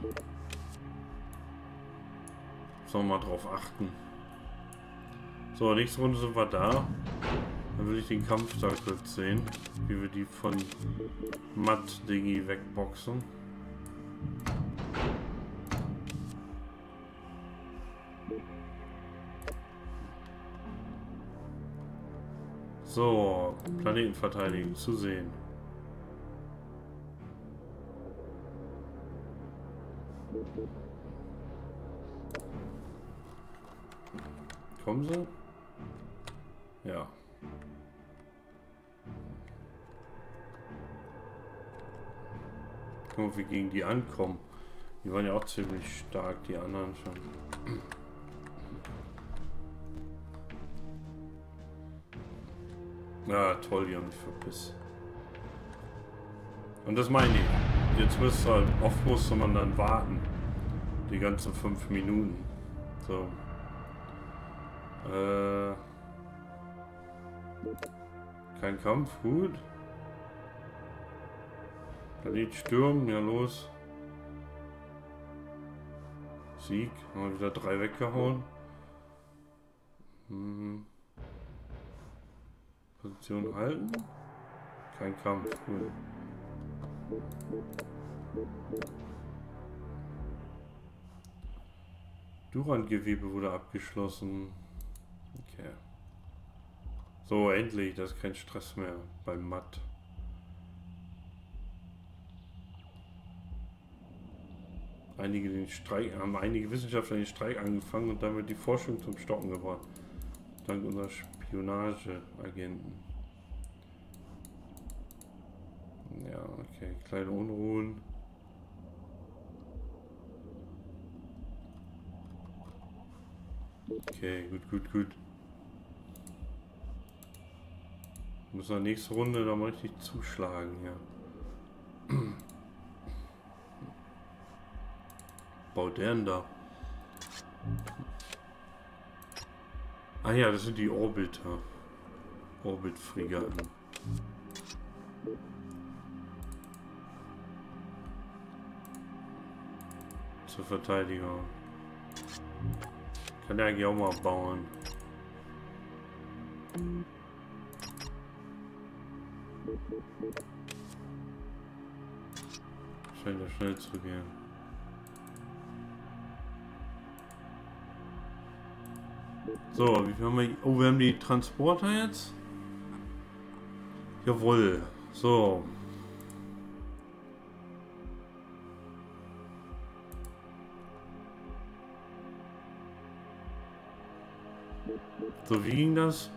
Speaker 1: Sollen wir mal drauf achten. So, nächste Runde sind wir da. Dann will ich den Kampf da kurz sehen. Wie wir die von Matt-Dingi wegboxen. So, Planeten verteidigen, zu sehen. Kommen sie? Ja. Gucken, ob wir gegen die ankommen. Die waren ja auch ziemlich stark, die anderen schon. Ja, toll, die haben mich verpisst. Und das meine ich. Jetzt müsste halt, oft musste man dann warten. Die ganzen fünf Minuten. So. Äh. Kein Kampf, gut. Planet stürmen, ja los. Sieg, haben wir wieder drei weggehauen. Hm. Position halten. Kein Kampf, gut. Durandgewebe wurde abgeschlossen. Okay. So, endlich, das ist kein Stress mehr beim Matt. Einige den Streik, haben einige Wissenschaftler den Streik angefangen und damit die Forschung zum Stocken gebracht. Dank unserer Spionageagenten. Ja, okay, kleine Unruhen. Okay, gut, gut, gut. Müssen wir nächste Runde da mal richtig zuschlagen, ja. Baut der denn da? Ah ja, das sind die Orbiter. Orbit-Fregatten. Zur Verteidigung. Kann der eigentlich auch mal bauen. Scheint ja schnell zu gehen. So, wie viel haben wir? Oh, wir haben die Transporter jetzt. Jawohl. So. So, wie ging das?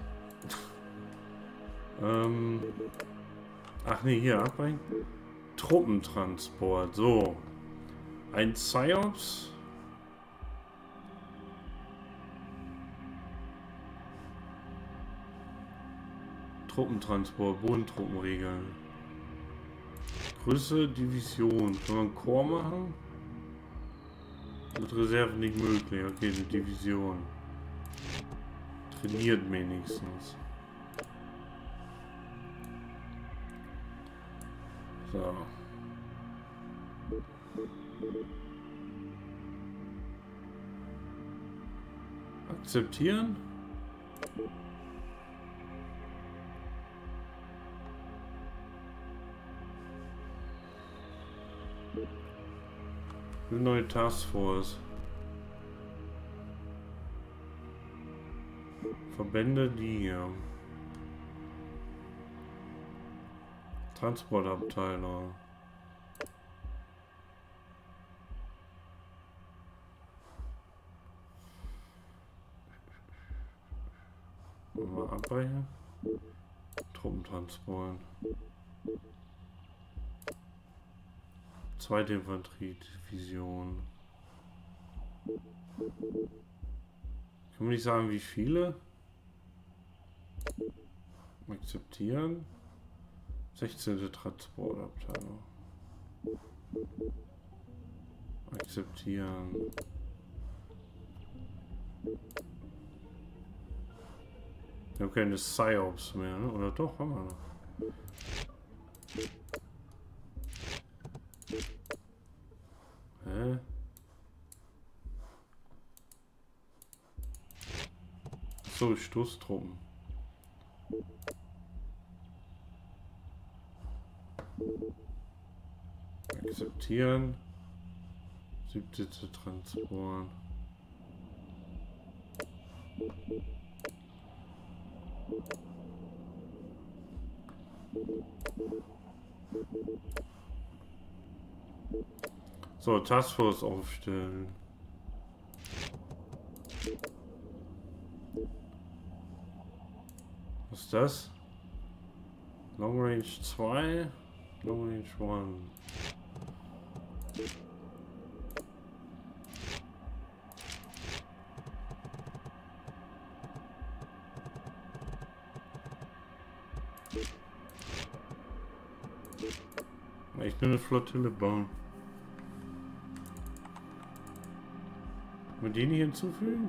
Speaker 1: ähm. Ach nee, hier abbrechen. Truppentransport. So. Ein Psyops. Truppentransport, Bodentruppen Größe, Division. Kann man Chor machen? Mit Reserve nicht möglich. Okay, eine Division. Trainiert wenigstens. So. Akzeptieren? Eine neue Taskforce. Verbände, die hier. Transportabteilung. Mal abbrechen. Truppentransport. Zweite Infanterie-Division. Kann man nicht sagen, wie viele? Akzeptieren. sechzehnte Transportabteilung. Akzeptieren. Wir haben keine Psyops mehr, ne? Oder doch? Haben wir noch. Hä? So, Stoßtruppen. Akzeptieren. siebzehnte Transport. So, Taskforce aufstellen. Was ist das? Long Range zwei, Long Range eins. Echt nur eine Flottille bauen. Wollen wir den hier hinzufügen?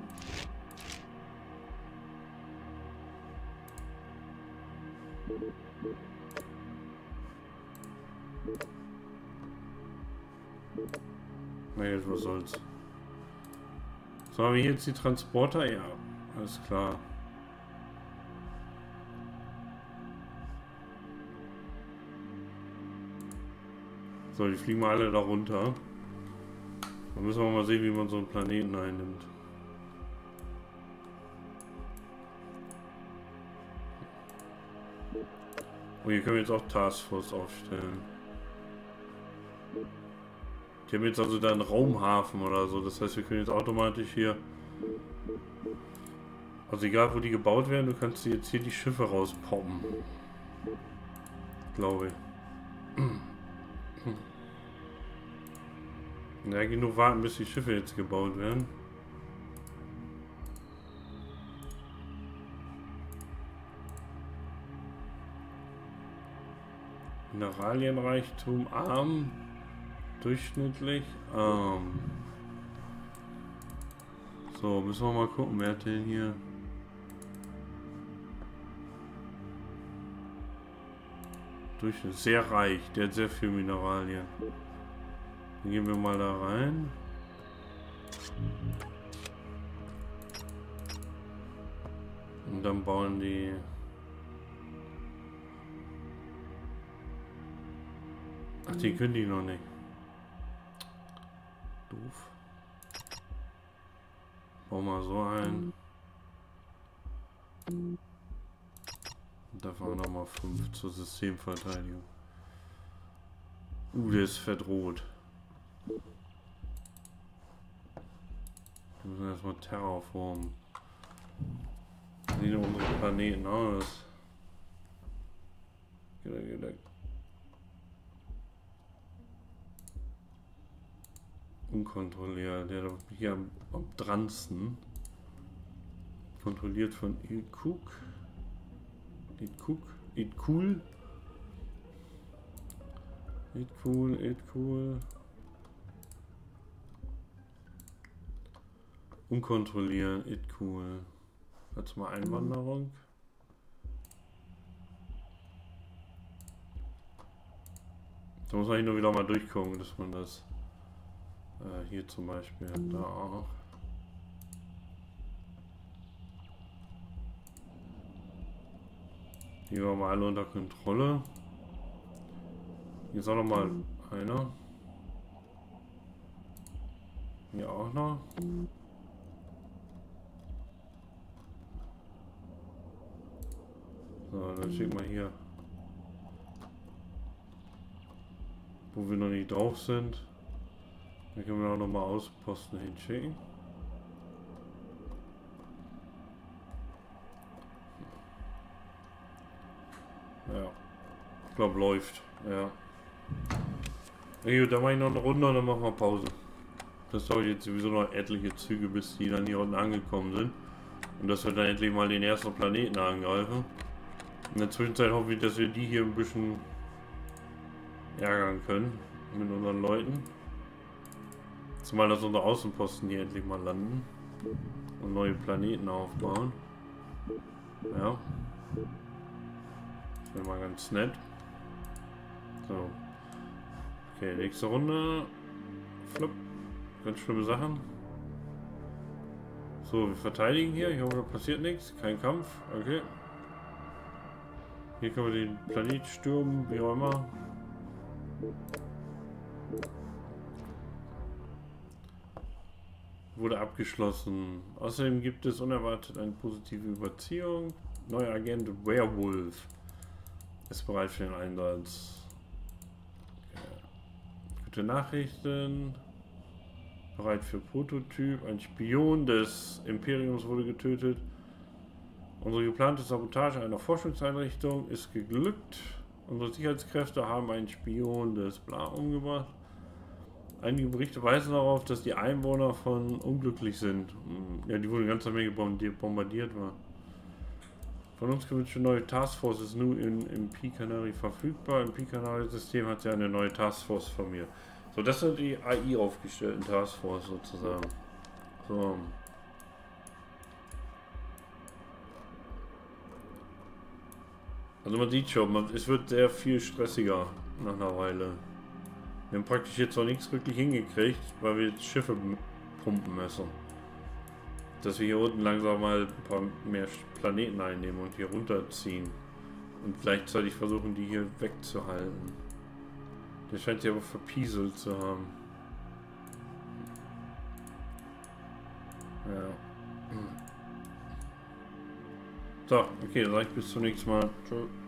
Speaker 1: Naja, was soll's. So, haben wir jetzt die Transporter? Ja, alles klar. So, die fliegen mal alle da runter. Dann müssen wir mal sehen, wie man so einen Planeten einnimmt. Und hier können wir jetzt auch Taskforce aufstellen. Die haben jetzt also da einen Raumhafen oder so. Das heißt, wir können jetzt automatisch hier... Also egal, wo die gebaut werden, du kannst jetzt hier die Schiffe rauspoppen. Glaube ich. Ja, genug warten, bis die Schiffe jetzt gebaut werden. Mineralienreichtum arm, durchschnittlich arm. So, müssen wir mal gucken, wer hat denn hier... Durchschnitt, sehr reich, der hat sehr viel Mineralien. Dann gehen wir mal da rein. Und dann bauen die... Ach, die können die noch nicht. Doof. Bau mal so ein. Und dafür auch nochmal fünf zur Systemverteidigung. Uh, der ist fettrot. Wir müssen erstmal terraformen. sehen unsere Planeten aus? Unkontrolliert, der doch hier am, am dransten. Kontrolliert von Ilkuk. Ilkuk. It cool. It cool, it cool. Unkontrolliert, it cool. Jetzt mal Einwanderung. Da muss man hier nur wieder mal durchgucken, dass man das äh, hier zum Beispiel da auch. Hier haben wir alle unter Kontrolle. Hier ist auch noch mal einer. Hier auch noch. So, dann schicken wir hier, wo wir noch nicht drauf sind. Dann können wir auch noch mal Außenposten hinschicken. Ja, ich glaube läuft. Ja. Na gut, dann mache ich noch eine Runde und dann machen wir Pause. Das dauert jetzt sowieso noch etliche Züge, bis die dann hier unten angekommen sind. Und dass wir dann endlich mal den ersten Planeten angreifen. In der Zwischenzeit hoffe ich, dass wir die hier ein bisschen ärgern können mit unseren Leuten. Zumal dass unsere Außenposten hier endlich mal landen und neue Planeten aufbauen. Ja. Das wäre mal ganz nett. So. Okay, nächste Runde. Flop. Ganz schlimme Sachen. So, wir verteidigen hier. Ich hoffe, da passiert nichts. Kein Kampf. Okay. Hier können wir den Planet stürmen, wie auch immer. Wurde abgeschlossen. Außerdem gibt es unerwartet eine positive Überziehung. Neuer Agent Werewolf ist bereit für den Einsatz. Okay. Gute Nachrichten. Bereit für Prototyp. Ein Spion des Imperiums wurde getötet. Unsere geplante Sabotage einer Forschungseinrichtung ist geglückt. Unsere Sicherheitskräfte haben einen Spion des Bla umgebracht. Einige Berichte weisen darauf, dass die Einwohner von unglücklich sind. Ja, die wurden ganz Menge bombardiert. War. Von uns gewünschte neue Taskforce ist nun in, im P-Canary verfügbar. Im P-Canary-System hat sie eine neue Taskforce von mir. So, das sind die A I aufgestellten Taskforce sozusagen. So. Also man sieht schon, man, es wird sehr viel stressiger nach einer Weile. Wir haben praktisch jetzt noch nichts wirklich hingekriegt, weil wir jetzt Schiffe pumpen müssen. Dass wir hier unten langsam mal ein paar mehr Planeten einnehmen und hier runterziehen. Und gleichzeitig versuchen, die hier wegzuhalten. Der scheint sie aber verpieselt zu haben. Ja. So, okay, dann sage ich bis zum nächsten Mal. Tschö.